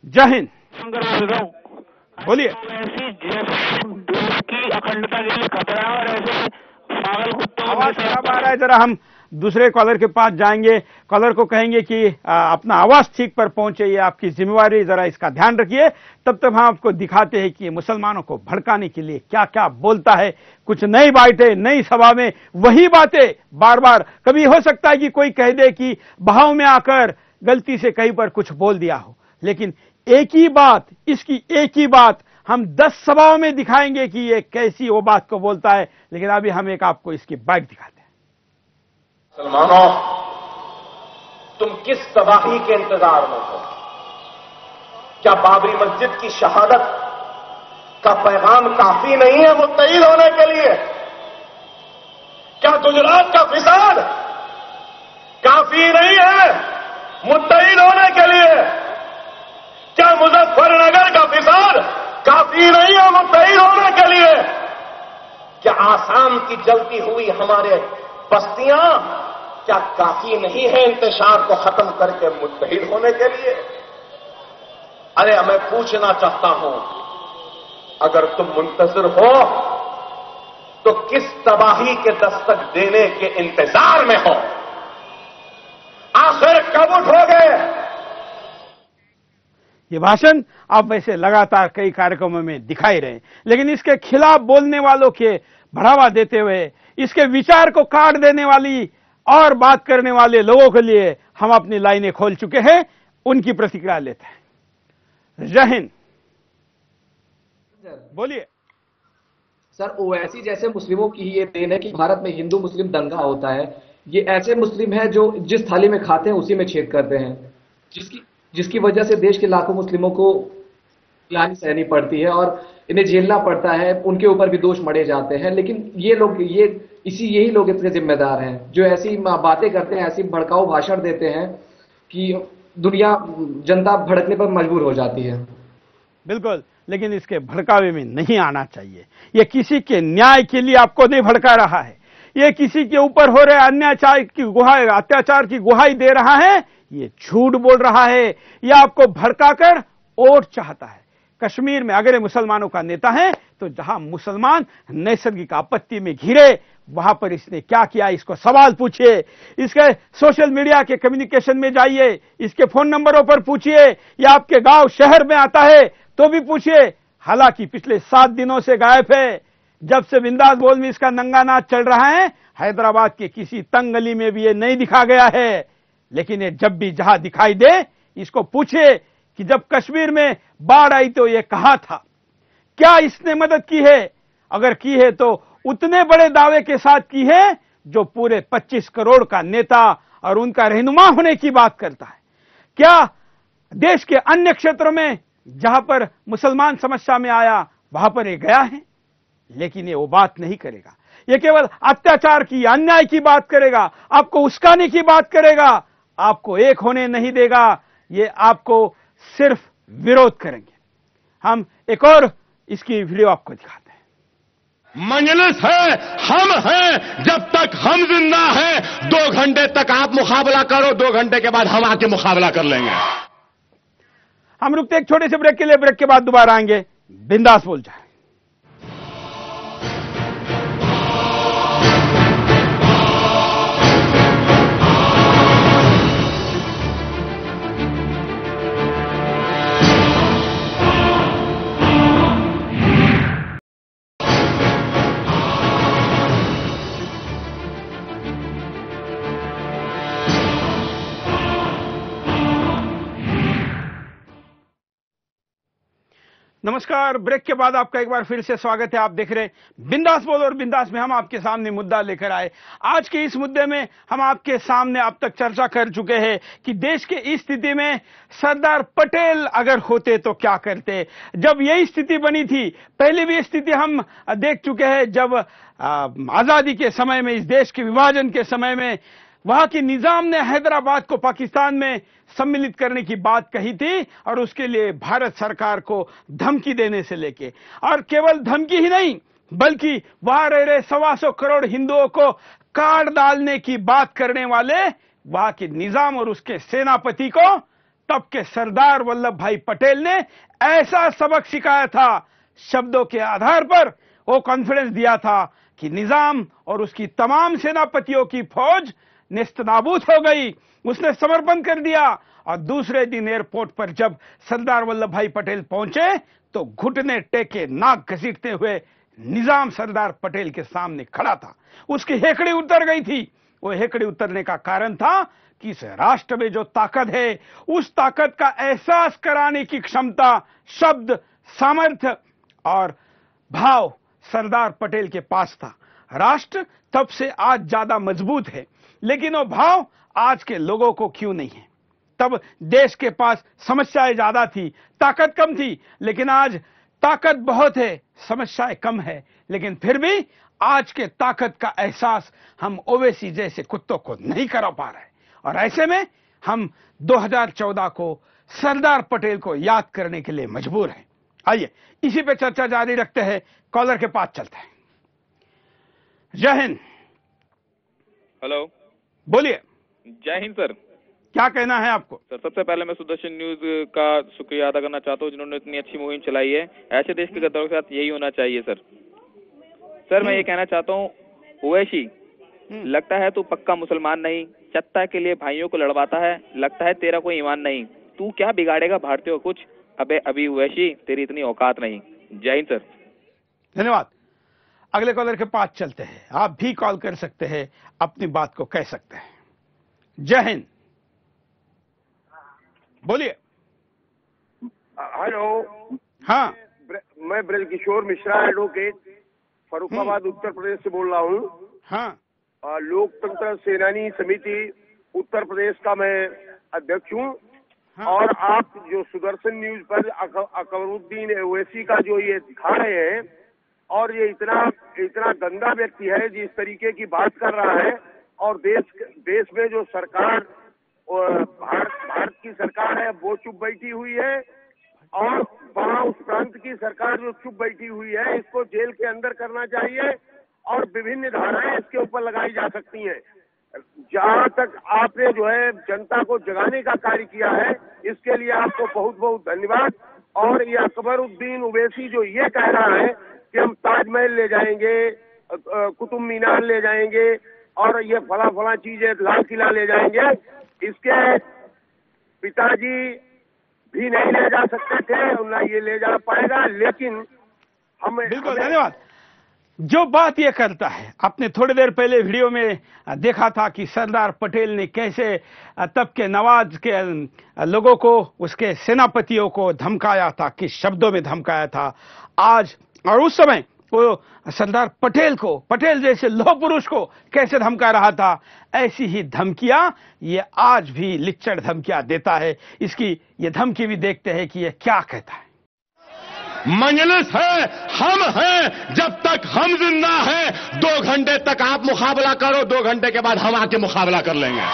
जय हिंद। बोलिए। ऐसी देश की अखंडता के लिए खतरा और ऐसे पागल कुत्तों आवाज खराब आ रहा है, जरा हम दूसरे कॉलर के पास जाएंगे। कॉलर को कहेंगे कि आ, अपना आवाज ठीक पर पहुंचे, ये आपकी जिम्मेवारी, जरा इसका ध्यान रखिए। तब तक हम आपको दिखाते हैं कि मुसलमानों को भड़काने के लिए क्या क्या बोलता है। कुछ नई बातें, नई सभा में वही बातें बार बार। कभी हो सकता है कि कोई कह दे कि बहाव में आकर गलती से कहीं पर कुछ बोल दिया हो, लेकिन एक ही बात, इसकी एक ही बात हम दस सभाओं में दिखाएंगे कि ये कैसी वो बात को बोलता है। लेकिन अभी हम एक आपको इसकी बाइट दिखाते हैं। मुसलमानों, तुम किस तबाही के इंतजार में हो? क्या बाबरी मस्जिद की शहादत का पैगाम काफी नहीं है मुत्तहिद होने के लिए? क्या गुजरात का फिसाद काफी नहीं है मुत्तहिद होने के लिए? क्या मुजफ्फरनगर का फिसाद काफी नहीं है मुत्तहिद होने के लिए? क्या आसाम की जलती हुई हमारे बस्तियां क्या काफी नहीं है इंतशार को खत्म करके मुत्तहिद होने के लिए? अरे मैं पूछना चाहता हूं, अगर तुम मुंतजर हो तो किस तबाही के दस्तक देने के इंतजार में हो? आखिर कब उठोगे? ये भाषण आप वैसे लगातार कई कार्यक्रमों में दिखाई रहे, लेकिन इसके खिलाफ बोलने वालों के बढ़ावा देते हुए, इसके विचार को काट देने वाली और बात करने वाले लोगों के लिए हम अपनी लाइनें खोल चुके हैं। उनकी प्रतिक्रिया लेते हैं। जय हिंद। बोलिए सर। ओवैसी जैसे मुस्लिमों की ही ये देन है कि भारत में हिंदू मुस्लिम दंगा होता है। ये ऐसे मुस्लिम है जो जिस थाली में खाते हैं उसी में छेद करते हैं, जिसकी जिसकी वजह से देश के लाखों मुस्लिमों को गिलानी सहनी पड़ती है और इन्हें झेलना पड़ता है। उनके ऊपर भी दोष मढ़े जाते हैं, लेकिन ये लोग ये इसी यही लोग इसके जिम्मेदार हैं जो ऐसी बातें करते हैं, ऐसी भड़काऊ भाषण देते हैं कि दुनिया जनता भड़कने पर मजबूर हो जाती है। बिल्कुल, लेकिन इसके भड़कावे में नहीं आना चाहिए। ये किसी के न्याय के लिए आपको नहीं भड़का रहा है, ये किसी के ऊपर हो रहे अन्याचार की गुहाई अत्याचार की गुहाई दे रहा है, ये झूठ बोल रहा है, ये आपको भड़काकर वोट चाहता है। कश्मीर में अगर ये मुसलमानों का नेता है तो जहां मुसलमान नैसर्गिक आपत्ति में घिरे वहां पर इसने क्या किया, इसको सवाल पूछिए। इसके सोशल मीडिया के कम्युनिकेशन में जाइए, इसके फोन नंबरों पर पूछिए, या आपके गांव शहर में आता है तो भी पूछिए। हालांकि पिछले सात दिनों से गायब है। जब से बिंदास बोल में इसका नंगा नाच चल रहा है, हैदराबाद के किसी तंग गली में भी ये नहीं दिखा गया है। लेकिन ये जब भी जहां दिखाई दे, इसको पूछे कि जब कश्मीर में बाढ़ आई तो ये कहां था, क्या इसने मदद की है? अगर की है तो उतने बड़े दावे के साथ की है जो पूरे पच्चीस करोड़ का नेता और उनका रहनुमा होने की बात करता है। क्या देश के अन्य क्षेत्रों में जहां पर मुसलमान समस्या में आया वहां पर ये गया है? लेकिन ये वो बात नहीं करेगा। ये केवल अत्याचार की, अन्याय की बात करेगा, आपको उस्काने की बात करेगा, आपको एक होने नहीं देगा। ये आपको सिर्फ विरोध करेंगे। हम एक और इसकी वीडियो आपको दिखाते हैं। मजलिस है, हम हैं, जब तक हम जिंदा हैं दो घंटे तक आप मुकाबला करो, दो घंटे के बाद हम आके मुकाबला कर लेंगे। हम रुकते एक छोटे से ब्रेक के लिए, ब्रेक के बाद दोबारा आएंगे। बिंदास बोल जाए। नमस्कार, ब्रेक के बाद आपका एक बार फिर से स्वागत है। आप देख रहे हैं बिंदास बोल, और बिंदास में हम आपके सामने मुद्दा लेकर आए। आज के इस मुद्दे में हम आपके सामने अब तक चर्चा कर चुके हैं कि देश के इस स्थिति में सरदार पटेल अगर होते तो क्या करते। जब यही स्थिति बनी थी, पहले भी स्थिति हम देख चुके हैं, जब आजादी के समय में, इस देश के विभाजन के समय में वहां की निजाम ने हैदराबाद को पाकिस्तान में सम्मिलित करने की बात कही थी, और उसके लिए भारत सरकार को धमकी देने से लेके, और केवल धमकी ही नहीं बल्कि वहां रह रहे सवा सौ करोड़ हिंदुओं को काट डालने की बात करने वाले वहां के निजाम और उसके सेनापति को तब के सरदार वल्लभ भाई पटेल ने ऐसा सबक सिखाया था, शब्दों के आधार पर वो कॉन्फिडेंस दिया था कि निजाम और उसकी तमाम सेनापतियों की फौज नेस्तनाबूद हो गई। उसने समर्पण कर दिया और दूसरे दिन एयरपोर्ट पर जब सरदार वल्लभ भाई पटेल पहुंचे तो घुटने टेके नाक घसीटते हुए निजाम सरदार पटेल के सामने खड़ा था। उसकी हेकड़ी उतर गई थी। वो हेकड़ी उतरने का कारण था कि इस राष्ट्र में जो ताकत है, उस ताकत का एहसास कराने की क्षमता, शब्द, सामर्थ्य और भाव सरदार पटेल के पास था। राष्ट्र तब से आज ज्यादा मजबूत है, लेकिन वो भाव आज के लोगों को क्यों नहीं है? तब देश के पास समस्याएं ज्यादा थी, ताकत कम थी, लेकिन आज ताकत बहुत है, समस्याएं कम है, लेकिन फिर भी आज के ताकत का एहसास हम ओवैसी जैसे कुत्तों को नहीं करा पा रहे। और ऐसे में हम दो हज़ार चौदह को सरदार पटेल को याद करने के लिए मजबूर हैं। आइए इसी पे चर्चा जारी रखते हैं, कॉलर के पास चलते हैं। जय हिंद। हेलो, बोलिए। जय हिंद सर। क्या कहना है आपको? सर सबसे पहले मैं सुदर्शन न्यूज का शुक्रिया अदा करना चाहता हूँ, जिन्होंने इतनी अच्छी मुहिम चलाई है। ऐसे देश के गद्दारों के साथ यही होना चाहिए सर। सर मैं ये कहना चाहता हूँ, ओवैसी लगता है तू पक्का मुसलमान नहीं, सत्ता के लिए भाइयों को लड़वाता है, लगता है तेरा कोई ईमान नहीं, तू क्या बिगाड़ेगा भारतीयों को कुछ? अबे अभी ओवैसी तेरी इतनी औकात नहीं। जय हिंद सर। धन्यवाद। अगले कॉलर के पास चलते हैं। आप भी कॉल कर सकते हैं, अपनी बात को कह सकते हैं। जय हिंद। बोलिए। हेलो। हाँ, मैं ब्रजकिशोर मिश्रा एडवोकेट फरुखाबाद उत्तर प्रदेश से बोल रहा हूँ। हाँ। लोकतंत्र सेनानी समिति उत्तर प्रदेश का मैं अध्यक्ष हूँ। हाँ। और आप जो सुदर्शन न्यूज पर अकबरुद्दीन ओवैसी का जो ये दिखा रहे हैं, और ये इतना इतना गंदा व्यक्ति है जिस तरीके की बात कर रहा है, और देश देश में जो सरकार भारत भारत की सरकार है वो चुप बैठी हुई है, और वहाँ उस प्रांत की सरकार जो चुप बैठी हुई है, इसको जेल के अंदर करना चाहिए और विभिन्न धाराएं इसके ऊपर लगाई जा सकती हैं। जहाँ तक आपने जो है जनता को जगाने का कार्य किया है, इसके लिए आपको बहुत बहुत धन्यवाद। और ये अकबरुद्दीन ओवैसी जो ये कह रहा है कि हम ताजमहल ले जाएंगे, कुतुब मीनार ले जाएंगे, और ये फला फला चीजें, लाल किला ले जाएंगे, इसके पिताजी भी नहीं ले जा सकते थे, ना ये ले जा पाएगा। लेकिन हम बिल्कुल धन्यवाद। जो बात ये करता है, आपने थोड़ी देर पहले वीडियो में देखा था कि सरदार पटेल ने कैसे तब के नवाज के लोगों को, उसके सेनापतियों को धमकाया था, किस शब्दों में धमकाया था। आज और उस समय वो सरदार पटेल को, पटेल जैसे लौह पुरुष को कैसे धमका रहा था, ऐसी ही धमकियां ये आज भी लिच्चड़ धमकियां देता है। इसकी ये धमकी भी देखते हैं कि ये क्या कहता है। मंजलिस है, हम हैं, जब तक हम जिंदा हैं, दो घंटे तक आप मुकाबला करो, दो घंटे के बाद हम आके मुकाबला कर लेंगे।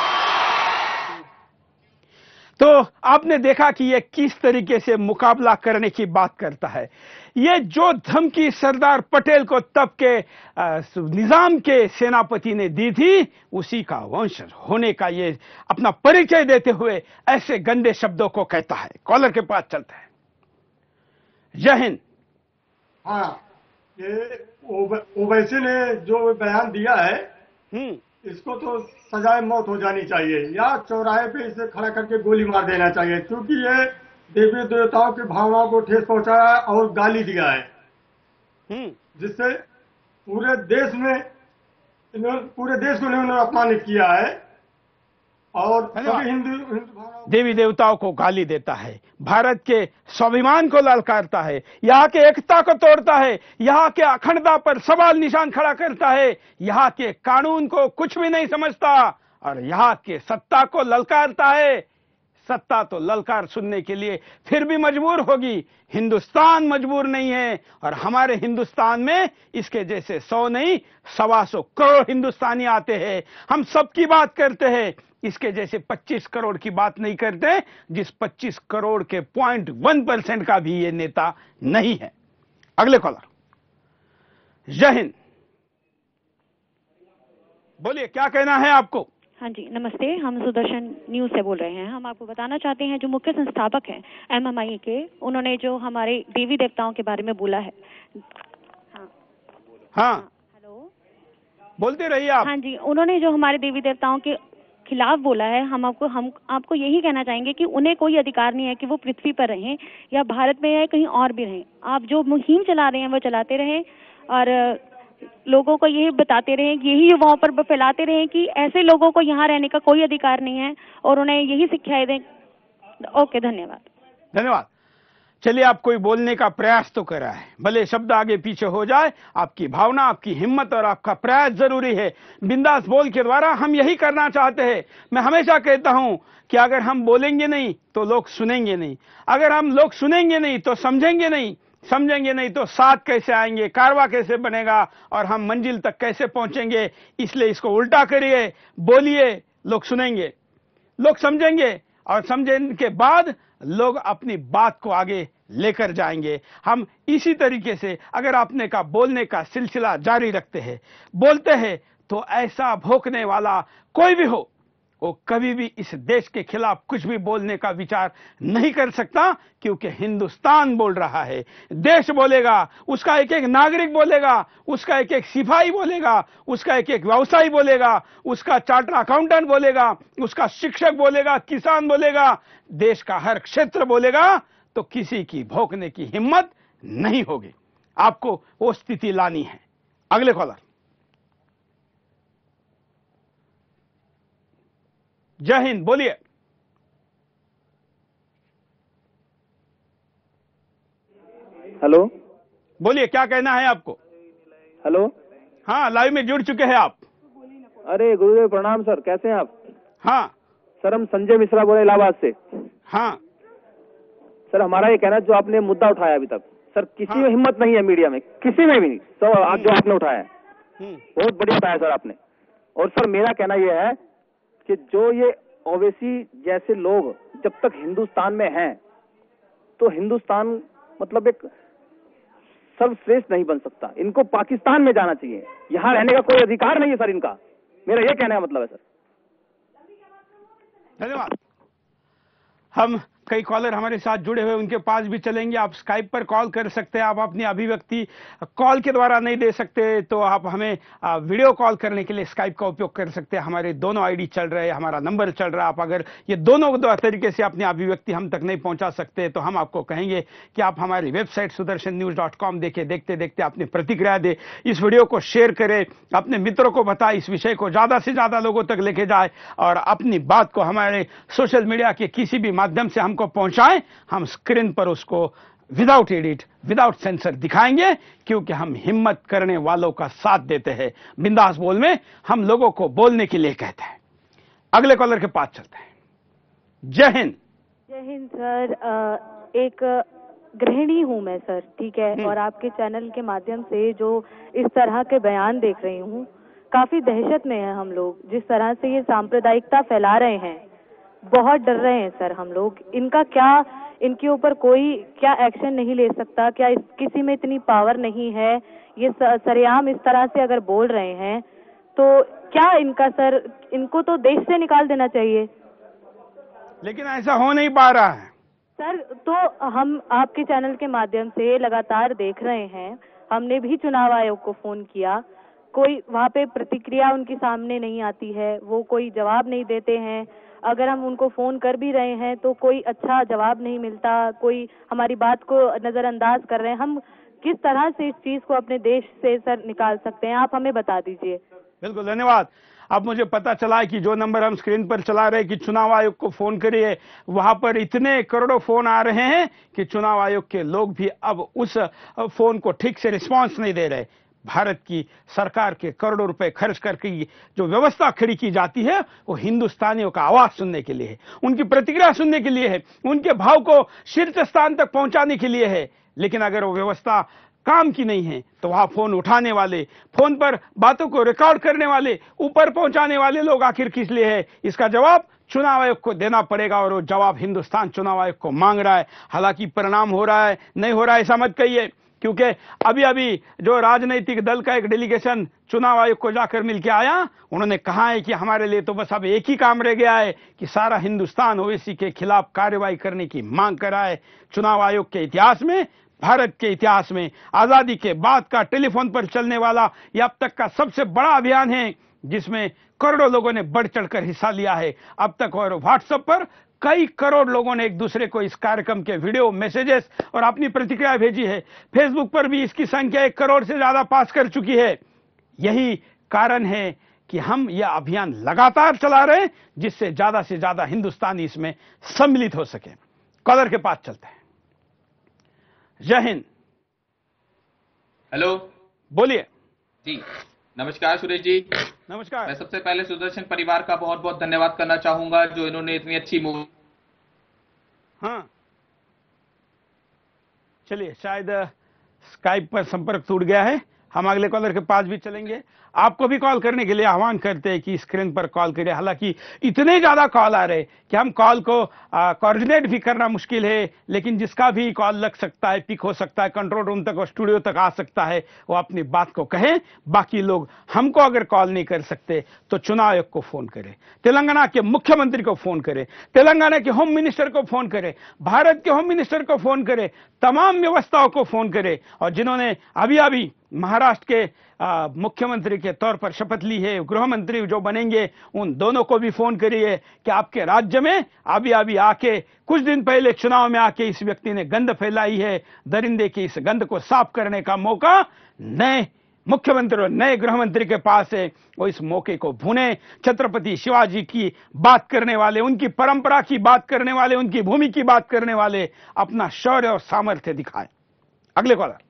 तो आपने देखा कि ये किस तरीके से मुकाबला करने की बात करता है। ये जो धमकी सरदार पटेल को तब के निजाम के सेनापति ने दी थी, उसी का वंशज होने का ये अपना परिचय देते हुए ऐसे गंदे शब्दों को कहता है। कॉलर के पास चलता है। जय हिंद। हाँ, ये ओवैसी ने जो बयान दिया है, इसको तो सजाए मौत हो जानी चाहिए, या चौराहे पे इसे खड़ा करके गोली मार देना चाहिए, क्योंकि ये देवी देवताओं की भावनाओं को ठेस पहुंचाया और गाली दिया है, जिससे पूरे देश में पूरे देश को इन्होंने अपमानित किया है। और सभी हिंदू हिंदू देवी देवताओं को गाली देता है, भारत के स्वाभिमान को ललकारता है, यहाँ के एकता को तोड़ता है, यहाँ के अखंडता पर सवाल निशान खड़ा करता है, यहाँ के कानून को कुछ भी नहीं समझता, और यहाँ के सत्ता को ललकारता है। सत्ता तो ललकार सुनने के लिए फिर भी मजबूर होगी, हिंदुस्तान मजबूर नहीं है। और हमारे हिंदुस्तान में इसके जैसे सौ नहीं सवा सौ करोड़ हिंदुस्तानी आते हैं। हम सबकी बात करते हैं, इसके जैसे पच्चीस करोड़ की बात नहीं करते, जिस पच्चीस करोड़ के पॉइंट वन परसेंट का भी ये नेता नहीं है। अगले कॉलर। जय हिंद। बोलिए, क्या कहना है आपको? हाँ जी, नमस्ते। हम सुदर्शन न्यूज से बोल रहे हैं। हम आपको बताना चाहते हैं, जो मुख्य संस्थापक हैं एमएमआई के, उन्होंने जो हमारे देवी देवताओं के बारे में बोला है। हाँ, हाँ, हेलो, बोलते रहिए आप। हाँ जी, उन्होंने जो हमारे देवी देवताओं के खिलाफ बोला है, हम आपको हम आपको यही कहना चाहेंगे कि उन्हें कोई अधिकार नहीं है कि वो पृथ्वी पर रहें या भारत में या कहीं और भी रहें। आप जो मुहिम चला रहे हैं वो चलाते रहें और लोगों को यही बताते रहें, यही युवाओं पर फैलाते रहें कि ऐसे लोगों को यहाँ रहने का कोई अधिकार नहीं है और उन्हें यही शिक्षाएं दें। ओके, धन्यवाद। धन्यवाद। चलिए, आप कोई बोलने का प्रयास तो कर रहा है, भले शब्द आगे पीछे हो जाए, आपकी भावना, आपकी हिम्मत और आपका प्रयास जरूरी है। बिंदास बोल के द्वारा हम यही करना चाहते हैं। मैं हमेशा कहता हूं कि अगर हम बोलेंगे नहीं तो लोग सुनेंगे नहीं, अगर हम लोग सुनेंगे नहीं तो समझेंगे नहीं, समझेंगे नहीं तो साथ कैसे आएंगे, कारवा कैसे बनेगा और हम मंजिल तक कैसे पहुंचेंगे। इसलिए इसको उल्टा करिए, बोलिए, लोग सुनेंगे, लोग समझेंगे और समझने के बाद लोग अपनी बात को आगे लेकर जाएंगे। हम इसी तरीके से अगर आपने का बोलने का सिलसिला जारी रखते हैं, बोलते हैं, तो ऐसा भोंकने वाला कोई भी हो, वो कभी भी इस देश के खिलाफ कुछ भी बोलने का विचार नहीं कर सकता, क्योंकि हिंदुस्तान बोल रहा है। देश बोलेगा, उसका एक एक नागरिक बोलेगा, उसका एक एक सिपाही बोलेगा, उसका एक एक व्यवसायी बोलेगा, उसका चार्टर अकाउंटेंट बोलेगा, उसका शिक्षक बोलेगा, किसान बोलेगा, देश का हर क्षेत्र बोलेगा, तो किसी की भोंकने की हिम्मत नहीं होगी। आपको वो स्थिति लानी है। अगले कॉलर। जय हिंद, बोलिए। हेलो, बोलिए, क्या कहना है आपको? हेलो, हाँ, लाइव में जुड़ चुके हैं आप। अरे गुरुदेव प्रणाम सर, कैसे हैं आप? हाँ सर, हम संजय मिश्रा बोले इलाहाबाद से। हाँ सर, हमारा ये कहना है, जो आपने मुद्दा उठाया अभी तक, सर किसी हाँ। में हिम्मत नहीं है मीडिया में, किसी में भी नहीं। सर आज जो आपने उठाया है बहुत बढ़िया उठाया सर आपने। और सर मेरा कहना यह है कि जो ये ओवैसी जैसे लोग जब तक हिंदुस्तान में हैं, तो हिंदुस्तान मतलब एक सर्वश्रेष्ठ नहीं बन सकता। इनको पाकिस्तान में जाना चाहिए, यहाँ रहने का कोई अधिकार नहीं है सर इनका। मेरा ये कहने का मतलब है सर। धन्यवाद। हम कई कॉलर हमारे साथ जुड़े हुए, उनके पास भी चलेंगे। आप स्काइप पर कॉल कर सकते हैं। आप अपनी अभिव्यक्ति कॉल के द्वारा नहीं दे सकते तो आप हमें वीडियो कॉल करने के लिए स्काइप का उपयोग कर सकते हैं। हमारे दोनों आईडी चल रहे हैं, हमारा नंबर चल रहा है। आप अगर ये दोनों तरीके से अपनी अभिव्यक्ति हम तक नहीं पहुंचा सकते तो हम आपको कहेंगे कि आप हमारी website Sudarshan news dot com देखे, देखते देखते अपनी प्रतिक्रिया दे, इस वीडियो को शेयर करें, अपने मित्रों को बताएं, इस विषय को ज्यादा से ज्यादा लोगों तक लेके जाए और अपनी बात को हमारे सोशल मीडिया के किसी भी माध्यम से हमको पहुंचाएं। हम स्क्रीन पर उसको विदाउट एडिट, विदाउट सेंसर दिखाएंगे, क्योंकि हम हिम्मत करने वालों का साथ देते हैं। बिंदास बोल में हम लोगों को बोलने के लिए कहते हैं। अगले कॉलर के पास चलते हैं। जय हिंद। जय हिंद सर। एक गृहिणी हूं मैं सर, ठीक है, और आपके चैनल के माध्यम से जो इस तरह के बयान देख रही हूँ, काफी दहशत में है हम लोग। जिस तरह से ये सांप्रदायिकता फैला रहे हैं, बहुत डर रहे हैं सर हम लोग। इनका क्या, इनके ऊपर कोई क्या एक्शन नहीं ले सकता? क्या इस, किसी में इतनी पावर नहीं है? ये सरेआम इस तरह से अगर बोल रहे हैं तो क्या इनका सर, इनको तो देश से निकाल देना चाहिए। लेकिन ऐसा हो नहीं पा रहा है सर। तो हम आपके चैनल के माध्यम से लगातार देख रहे हैं। हमने भी चुनाव आयोग को फोन किया, कोई वहाँ पे प्रतिक्रिया उनके सामने नहीं आती है, वो कोई जवाब नहीं देते हैं। अगर हम उनको फोन कर भी रहे हैं तो कोई अच्छा जवाब नहीं मिलता, कोई हमारी बात को नजरअंदाज कर रहे हैं। हम किस तरह से इस चीज को अपने देश से सर निकाल सकते हैं, आप हमें बता दीजिए। बिल्कुल, धन्यवाद। अब मुझे पता चला है कि जो नंबर हम स्क्रीन पर चला रहे हैं कि चुनाव आयोग को फोन करिए, वहां पर इतने करोड़ों फोन आ रहे हैं कि चुनाव आयोग के लोग भी अब उस फोन को ठीक से रिस्पांस नहीं दे रहे। भारत की सरकार के करोड़ों रुपए खर्च करके जो व्यवस्था खड़ी की जाती है, वो हिंदुस्तानियों का आवाज सुनने के लिए है, उनकी प्रतिक्रिया सुनने के लिए है, उनके भाव को शीर्ष स्थान तक पहुंचाने के लिए है। लेकिन अगर वो व्यवस्था काम की नहीं है तो वहां फोन उठाने वाले, फोन पर बातों को रिकॉर्ड करने वाले, ऊपर पहुंचाने वाले लोग आखिर किस लिए है? इसका जवाब चुनाव आयोग को देना पड़ेगा और वो जवाब हिंदुस्तान चुनाव आयोग को मांग रहा है। हालांकि परिणाम हो रहा है, नहीं हो रहा है ऐसा मत कहिए। क्योंकि अभी अभी जो राजनीतिक दल का एक डेलीगेशन चुनाव आयोग को जाकर मिलकर आया, उन्होंने कहा है कि हमारे लिए तो बस अब एक ही काम रह गया है कि सारा हिंदुस्तान ओवैसी के खिलाफ कार्रवाई करने की मांग कराए। चुनाव आयोग के इतिहास में, भारत के इतिहास में आजादी के बाद का टेलीफोन पर चलने वाला यह अब तक का सबसे बड़ा अभियान है, जिसमें करोड़ों लोगों ने बढ़ चढ़कर हिस्सा लिया है अब तक। और व्हाट्सएप पर कई करोड़ लोगों ने एक दूसरे को इस कार्यक्रम के वीडियो, मैसेजेस और अपनी प्रतिक्रिया भेजी है। फेसबुक पर भी इसकी संख्या एक करोड़ से ज्यादा पास कर चुकी है। यही कारण है कि हम यह अभियान लगातार चला रहे हैं, जिससे ज्यादा से ज्यादा हिंदुस्तानी इसमें सम्मिलित हो सके। कॉलर के पास चलते हैं। जय हिंद। हेलो, बोलिए जी। नमस्कार सुरेश जी। नमस्कार। मैं सबसे पहले सुदर्शन परिवार का बहुत बहुत धन्यवाद करना चाहूंगा, जो इन्होंने इतनी अच्छी मूवी। हाँ, चलिए, शायद स्काइप पर संपर्क टूट गया है। हम अगले कॉलर के पास भी चलेंगे। आपको भी कॉल करने के लिए आह्वान करते हैं कि स्क्रीन पर कॉल करिए। हालांकि इतने ज्यादा कॉल आ रहे कि हम कॉल को कोऑर्डिनेट भी करना मुश्किल है, लेकिन जिसका भी कॉल लग सकता है, पिक हो सकता है, कंट्रोल रूम तक और स्टूडियो तक आ सकता है, वो अपनी बात को कहें। बाकी लोग हमको अगर कॉल नहीं कर सकते तो चुनाव आयोग को फोन करें, तेलंगाना के मुख्यमंत्री को फोन करें, तेलंगाना के होम मिनिस्टर को फोन करें, भारत के होम मिनिस्टर को फोन करें, तमाम व्यवस्थाओं को फोन करें। और जिन्होंने अभी अभी महाराष्ट्र के मुख्यमंत्री के तौर पर शपथ ली है, गृह मंत्री जो बनेंगे, उन दोनों को भी फोन करिए कि आपके राज्य में अभी अभी आके, कुछ दिन पहले चुनाव में आके इस व्यक्ति ने गंद फैलाई है। दरिंदे की इस गंद को साफ करने का मौका नए मुख्यमंत्री और नए गृह मंत्री के पास है। वो इस मौके को भूने, छत्रपति शिवाजी की बात करने वाले, उनकी परंपरा की बात करने वाले, उनकी भूमि की बात करने वाले अपना शौर्य और सामर्थ्य दिखाए। अगले कॉलर।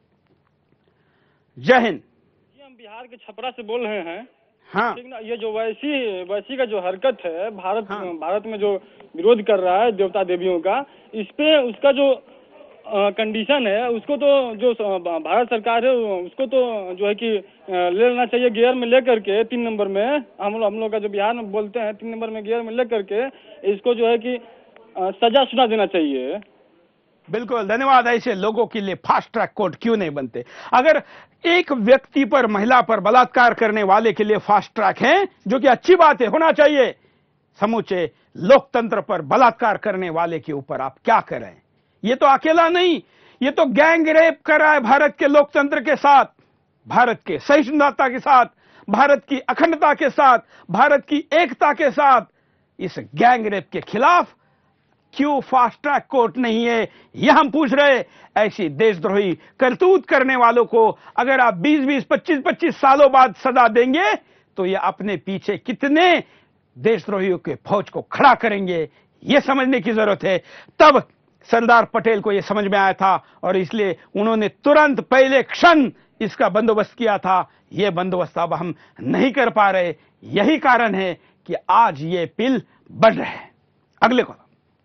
जय हिंद। हम बिहार के छपरा से बोल रहे हैं। हाँ, ठीक ना। ये जो वैसी वैसी का जो हरकत है, भारत हाँ। भारत में जो विरोध कर रहा है देवता देवियों का, इस पे उसका जो कंडीशन है, उसको तो जो भारत सरकार है उसको तो जो है कि ले लेना चाहिए गियर में लेकर के। तीन नंबर में हम लोग हम लोग का जो बिहार में बोलते हैं, तीन नंबर में गियर में लेकर के इसको जो है कि सजा सुना देना चाहिए। बिल्कुल, धन्यवाद। ऐसे लोगों के लिए फास्ट ट्रैक कोर्ट क्यों नहीं बनते? अगर एक व्यक्ति पर, महिला पर बलात्कार करने वाले के लिए फास्ट ट्रैक है, जो कि अच्छी बात है, होना चाहिए, समूचे लोकतंत्र पर बलात्कार करने वाले के ऊपर आप क्या कर रहे हैं? ये तो अकेला नहीं, ये तो गैंग रेप कर रहा है भारत के लोकतंत्र के साथ, भारत के सहिष्णुता के साथ, भारत की अखंडता के साथ, भारत की एकता के साथ। इस गैंग रेप के खिलाफ क्यों फास्ट ट्रैक कोर्ट नहीं है, यह हम पूछ रहे। ऐसी देशद्रोही करतूत करने वालों को अगर आप बीस बीस, पच्चीस पच्चीस सालों बाद सजा देंगे तो ये अपने पीछे कितने देशद्रोहियों के फौज को खड़ा करेंगे, यह समझने की जरूरत है। तब सरदार पटेल को यह समझ में आया था और इसलिए उन्होंने तुरंत पहले क्षण इसका बंदोबस्त किया था। यह बंदोबस्त अब हम नहीं कर पा रहे। यही कारण है कि आज ये पिल बढ़ रहे हैं। अगले कॉल।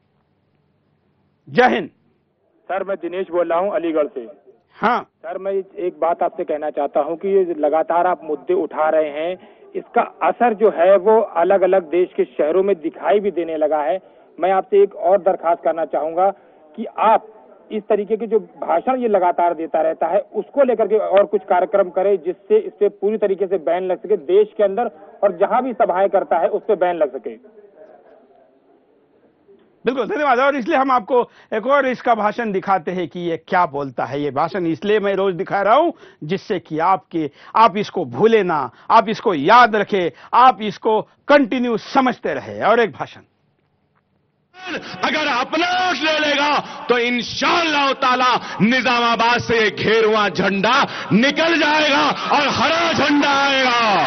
जय हिंद। सर, मैं दिनेश बोल रहा हूं अलीगढ़ से। हाँ सर, मैं एक बात आपसे कहना चाहता हूं कि ये लगातार आप मुद्दे उठा रहे हैं, इसका असर जो है वो अलग अलग देश के शहरों में दिखाई भी देने लगा है। मैं आपसे एक और दरखास्त करना चाहूंगा कि आप इस तरीके के जो भाषण ये लगातार देता रहता है, उसको लेकर के और कुछ कार्यक्रम करें, जिससे इस पे पूरी तरीके से बैन लग सके देश के अंदर, और जहां भी सभाएं करता है उस पे बैन लग सके। बिल्कुल, धन्यवाद। और इसलिए हम आपको एक और इसका भाषण दिखाते हैं कि ये क्या बोलता है। ये भाषण इसलिए मैं रोज दिखा रहा हूं जिससे कि आपके आप इसको भूले ना, आप इसको याद रखें, आप इसको कंटिन्यू समझते रहे। और एक भाषण, अगर अपना वोट ले लेगा तो इंशाअल्लाह ताला निजामाबाद से ये घेरुआ झंडा निकल जाएगा और हरा झंडा आएगा।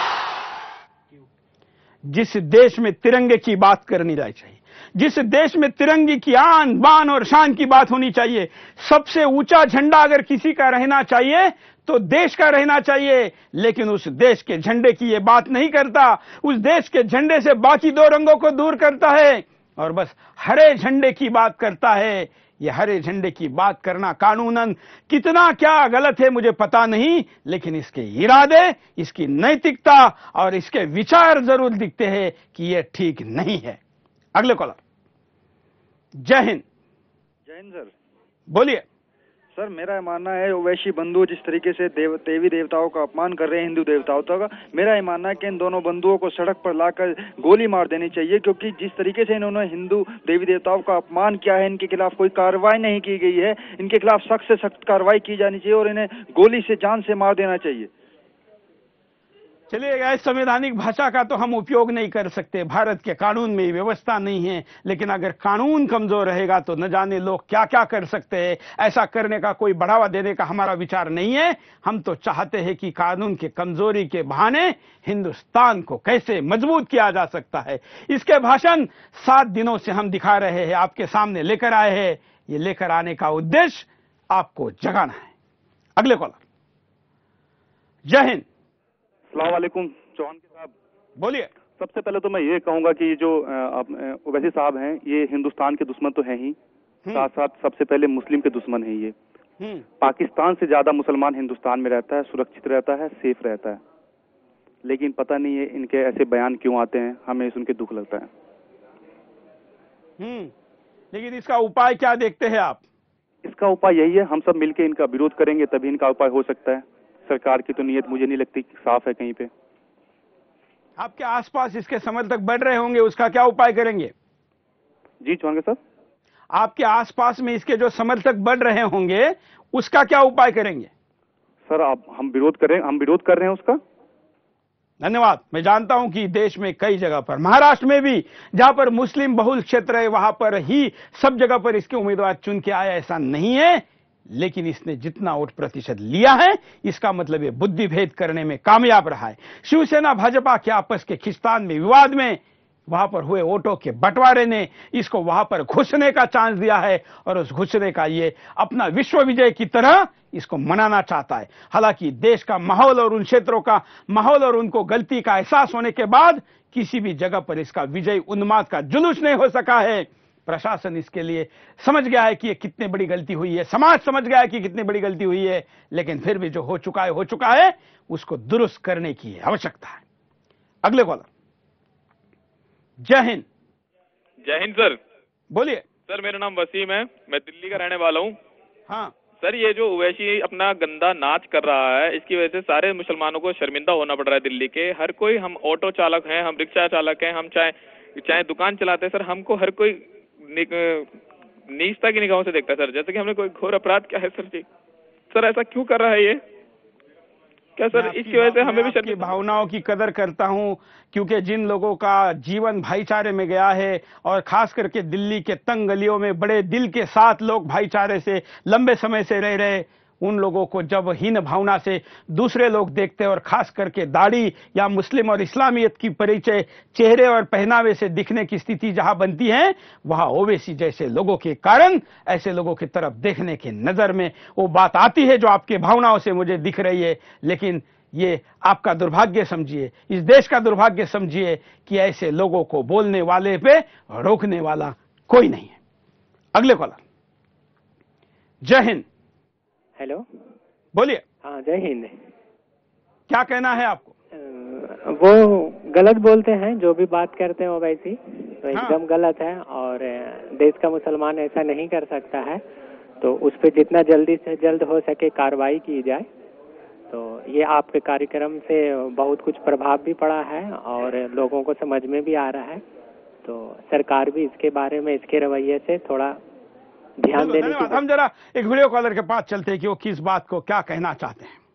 जिस देश में तिरंगे की बात करनी चाहिए, जिस देश में तिरंगे की आन बान और शान की बात होनी चाहिए, सबसे ऊंचा झंडा अगर किसी का रहना चाहिए तो देश का रहना चाहिए, लेकिन उस देश के झंडे की ये बात नहीं करता। उस देश के झंडे से बाकी दो रंगों को दूर करता है और बस हरे झंडे की बात करता है। ये हरे झंडे की बात करना कानूनन कितना क्या गलत है मुझे पता नहीं, लेकिन इसके इरादे, इसकी नैतिकता और इसके विचार जरूर दिखते हैं कि ये ठीक नहीं है। अगले कॉलर। जय हिंद। जय हिंद सर। बोलिए। सर मेरा मानना है ओवैसी बंधु जिस तरीके से देव देवी देवताओं का अपमान कर रहे हैं, हिंदू देवताओं का, मेरा ये मानना है कि इन दोनों बंधुओं को सड़क पर लाकर गोली मार देनी चाहिए, क्योंकि जिस तरीके से इन्होंने हिंदू देवी देवताओं का अपमान किया है, इनके खिलाफ कोई कार्रवाई नहीं की गई है। इनके खिलाफ सख्त से सख्त कार्रवाई की जानी चाहिए और इन्हें गोली से जान से मार देना चाहिए। चलिए, इस संवैधानिक भाषा का तो हम उपयोग नहीं कर सकते, भारत के कानून में व्यवस्था नहीं है, लेकिन अगर कानून कमजोर रहेगा तो न जाने लोग क्या क्या कर सकते हैं। ऐसा करने का कोई बढ़ावा देने का हमारा विचार नहीं है। हम तो चाहते हैं कि कानून के कमजोरी के बहाने हिंदुस्तान को कैसे मजबूत किया जा सकता है। इसके भाषण सात दिनों से हम दिखा रहे हैं, आपके सामने लेकर आए हैं। ये लेकर आने का उद्देश्य आपको जगाना है। अगले कॉलर। जय हिंद। अस्सलाम वालेकुम चौहान के साहब। बोलिए। सबसे पहले तो मैं ये कहूंगा कि जो ओवैसी साहब हैं ये हिंदुस्तान के दुश्मन तो हैं ही, साथ साथ सबसे पहले मुस्लिम के दुश्मन हैं। ये पाकिस्तान से ज्यादा मुसलमान हिंदुस्तान में रहता है, सुरक्षित रहता है, सेफ रहता है, लेकिन पता नहीं है इनके ऐसे बयान क्यों आते हैं, हमें सुन के दुख लगता है। हम्म लेकिन इसका उपाय क्या देखते हैं आप? इसका उपाय यही है, हम सब मिलकर इनका विरोध करेंगे तभी इनका उपाय हो सकता है। सरकार की तो नीयत मुझे नहीं लगती साफ है कहीं पे। आपके आसपास इसके समर्थक बढ़ रहे होंगे, उसका क्या उपाय करेंगे? जी चौहान साहब। आपके आसपास में इसके जो समर्थक बढ़ रहे होंगे उसका क्या उपाय करेंगे? सर आप हम विरोध करें हम विरोध कर रहे हैं उसका। धन्यवाद। मैं जानता हूं कि देश में कई जगह पर, महाराष्ट्र में भी जहां पर मुस्लिम बहुल क्षेत्र है, वहां पर ही सब जगह पर इसके उम्मीदवार चुन के आया, ऐसा नहीं है। लेकिन इसने जितना वोट प्रतिशत लिया है इसका मतलब ये बुद्धि भेद करने में कामयाब रहा है। शिवसेना भाजपा के आपस के खिंचातान में, विवाद में, वहां पर हुए वोटों के बंटवारे ने इसको वहां पर घुसने का चांस दिया है और उस घुसने का ये अपना विश्व विजय की तरह इसको मनाना चाहता है। हालांकि देश का माहौल और उन क्षेत्रों का माहौल और उनको गलती का एहसास होने के बाद किसी भी जगह पर इसका विजय उन्माद का जुलूस नहीं हो सका है। प्रशासन इसके लिए समझ गया है कि ये कितनी बड़ी गलती हुई है, समाज समझ गया है कि कितनी बड़ी गलती हुई है, लेकिन फिर भी जो हो चुका है हो चुका है, उसको दुरुस्त करने की आवश्यकता है। अगले कॉलर। जय हिंद। जय हिंद सर। बोलिए। सर मेरा नाम वसीम है, मैं दिल्ली का रहने वाला हूँ। हाँ सर, ये जो ओवैसी अपना गंदा नाच कर रहा है, इसकी वजह से सारे मुसलमानों को शर्मिंदा होना पड़ रहा है। दिल्ली के हर कोई, हम ऑटो चालक हैं, हम रिक्शा चालक हैं, हम चाहे चाहे दुकान चलाते हैं, सर हमको हर कोई नीचता की निगाहों से देखता है सर, जैसे कि हमने कोई घोर अपराध किया है। सर जी, सर ऐसा क्यों कर रहा है ये? क्या सर इसकी वजह से हमें भी आपकी भावनाओं की कदर करता हूं, क्योंकि जिन लोगों का जीवन भाईचारे में गया है और खास करके दिल्ली के तंग गलियों में बड़े दिल के साथ लोग भाईचारे से लंबे समय से रह रहे, उन लोगों को जब हीन भावना से दूसरे लोग देखते हैं और खास करके दाढ़ी या मुस्लिम और इस्लामियत की परिचय चेहरे और पहनावे से दिखने की स्थिति जहां बनती है, वहां ओवैसी जैसे लोगों के कारण ऐसे लोगों की तरफ देखने की नजर में वो बात आती है जो आपकी भावनाओं से मुझे दिख रही है। लेकिन ये आपका दुर्भाग्य समझिए, इस देश का दुर्भाग्य समझिए कि ऐसे लोगों को बोलने वाले पे रोकने वाला कोई नहीं है। अगले कॉलर। जय हिंद। हेलो, बोलिए। हाँ जय हिंद। क्या कहना है आपको? वो गलत बोलते हैं जो भी बात करते हैं ओवैसी, तो एकदम हाँ। गलत है और देश का मुसलमान ऐसा नहीं कर सकता है, तो उस पर जितना जल्दी से जल्द हो सके कार्रवाई की जाए। तो ये आपके कार्यक्रम से बहुत कुछ प्रभाव भी पड़ा है और लोगों को समझ में भी आ रहा है, तो सरकार भी इसके बारे में, इसके रवैये से थोड़ा ध्यान देने की। हम जरा एक वीडियो कॉलर के पास चलते हैं कि वो किस बात को क्या कहना चाहते हैं।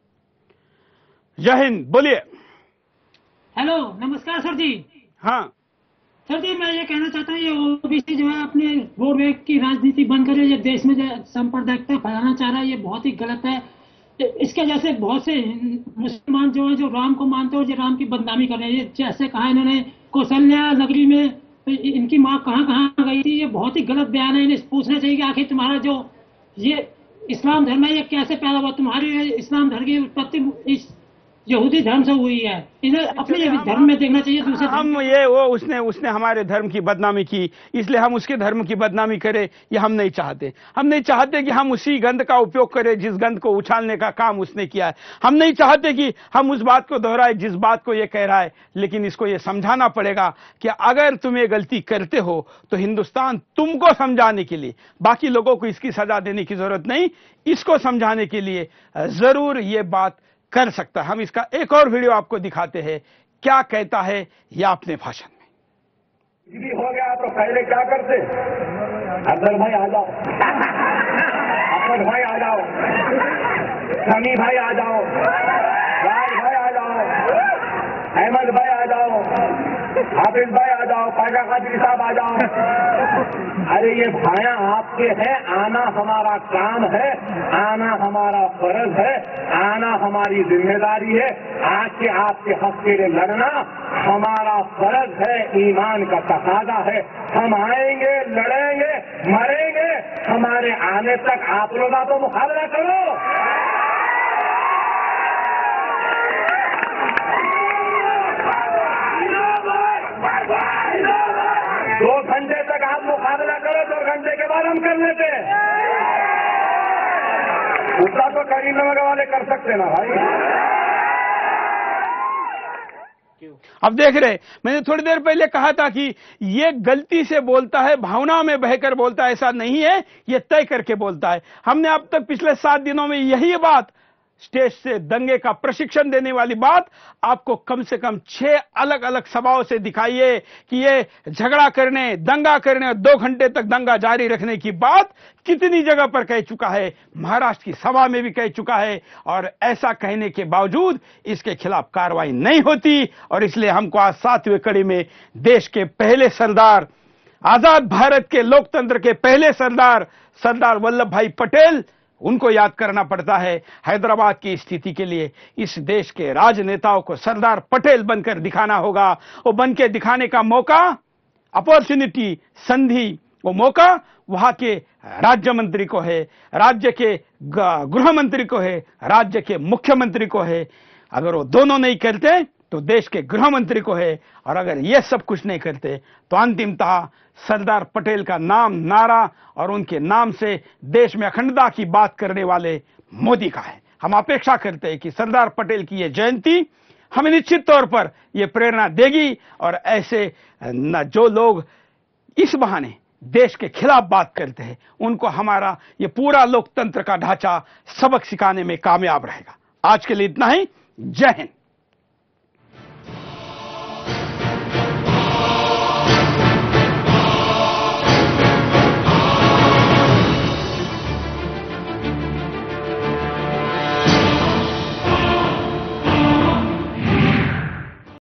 जय हिंद। बोलिए। हेलो, नमस्कार सर जी। हाँ सर जी, मैं ये कहना चाहता हूँ ये ओबीसी जो है अपने वोट बैंक की राजनीति बंद करे, ये देश में जो सांप्रदायिकता फैलाना चाह रहा है, ये बहुत ही गलत है। इसके जैसे बहुत से मुसलमान जो है जो राम को मानते हो, जो राम की बदनामी कर रहे हैं। जैसे कहा इन्होंने कौशल्या नगरी में इनकी माँ कहाँ कहाँ गई थी, ये बहुत ही गलत बयान है। इन्हें पूछना चाहिए कि आखिर तुम्हारा जो ये इस्लाम धर्म है ये कैसे पैदा हुआ, तुम्हारी इस्लाम धर्म की उत्पत्ति इस यहूदी धर्म से हुई है, इन्हें अपने धर्म में देखना चाहिए। दूसरे हम ये वो उसने उसने हमारे धर्म की बदनामी की, इसलिए हम उसके धर्म की बदनामी करें, ये हम नहीं चाहते। हम नहीं चाहते कि हम उसी गंध का उपयोग करें जिस गंध को उछालने का काम उसने किया है। हम नहीं चाहते कि हम उस बात को दोहराए जिस बात को ये कह रहा है, लेकिन इसको ये समझाना पड़ेगा कि अगर तुम ये गलती करते हो तो हिंदुस्तान तुमको समझाने के लिए, बाकी लोगों को इसकी सजा देने की जरूरत नहीं, इसको समझाने के लिए जरूर ये बात कर सकता है। हम इसका एक और वीडियो आपको दिखाते हैं, क्या कहता है या अपने भाषण में। भी हो गया तो पहले क्या करते, अफजल भाई आ जाओ, अफजल भाई आ जाओ, समी भाई आ जाओ, राज भाई आ जाओ, अहमद भाई आ जाओ, हाफिज भाई आ जाओ, पायका कादरी साहब आ जाओ। अरे ये भाया आपके हैं, आना हमारा काम है, आना हमारा फर्ज है, आना हमारी जिम्मेदारी है। आके आपके हक के लिए लड़ना हमारा फर्ज है, ईमान का तकाजा है। हम आएंगे, लड़ेंगे, मरेंगे, हमारे आने तक आप लोग तो मुकाबला करो। दो घंटे तक आप मुकाबला करो, दो घंटे के बाद हम कर लेते हैं। उतना तो करीमनगर वाले कर सकते ना भाई। अब देख रहे, मैंने थोड़ी देर पहले कहा था कि ये गलती से बोलता है, भावना में बहकर बोलता है, ऐसा नहीं है, ये तय करके बोलता है। हमने अब तक पिछले सात दिनों में यही बात, स्टेज से दंगे का प्रशिक्षण देने वाली बात आपको कम से कम छह अलग अलग सभाओं से दिखाई है कि ये झगड़ा करने, दंगा करने और दो घंटे तक दंगा जारी रखने की बात कितनी जगह पर कह चुका है। महाराष्ट्र की सभा में भी कह चुका है, और ऐसा कहने के बावजूद इसके खिलाफ कार्रवाई नहीं होती। और इसलिए हमको आज सातवें कड़ी में देश के पहले सरदार, आजाद भारत के लोकतंत्र के पहले सरदार, सरदार वल्लभ भाई पटेल, उनको याद करना पड़ता है। हैदराबाद की स्थिति के लिए इस देश के राजनेताओं को सरदार पटेल बनकर दिखाना होगा। वो बनके दिखाने का मौका, अपॉर्चुनिटी, संधि, वो मौका वहां के राज्य मंत्री को है, राज्य के गृह मंत्री को है, राज्य के मुख्यमंत्री को है। अगर वो दोनों नहीं करते तो देश के गृह मंत्री को है, और अगर ये सब कुछ नहीं करते तो अंतिमतः सरदार पटेल का नाम, नारा और उनके नाम से देश में अखंडता की बात करने वाले मोदी का है। हम अपेक्षा करते हैं कि सरदार पटेल की ये जयंती हमें निश्चित तौर पर यह प्रेरणा देगी, और ऐसे न जो लोग इस बहाने देश के खिलाफ बात करते हैं उनको हमारा ये पूरा लोकतंत्र का ढांचा सबक सिखाने में कामयाब रहेगा। आज के लिए इतना ही। जय हिंद।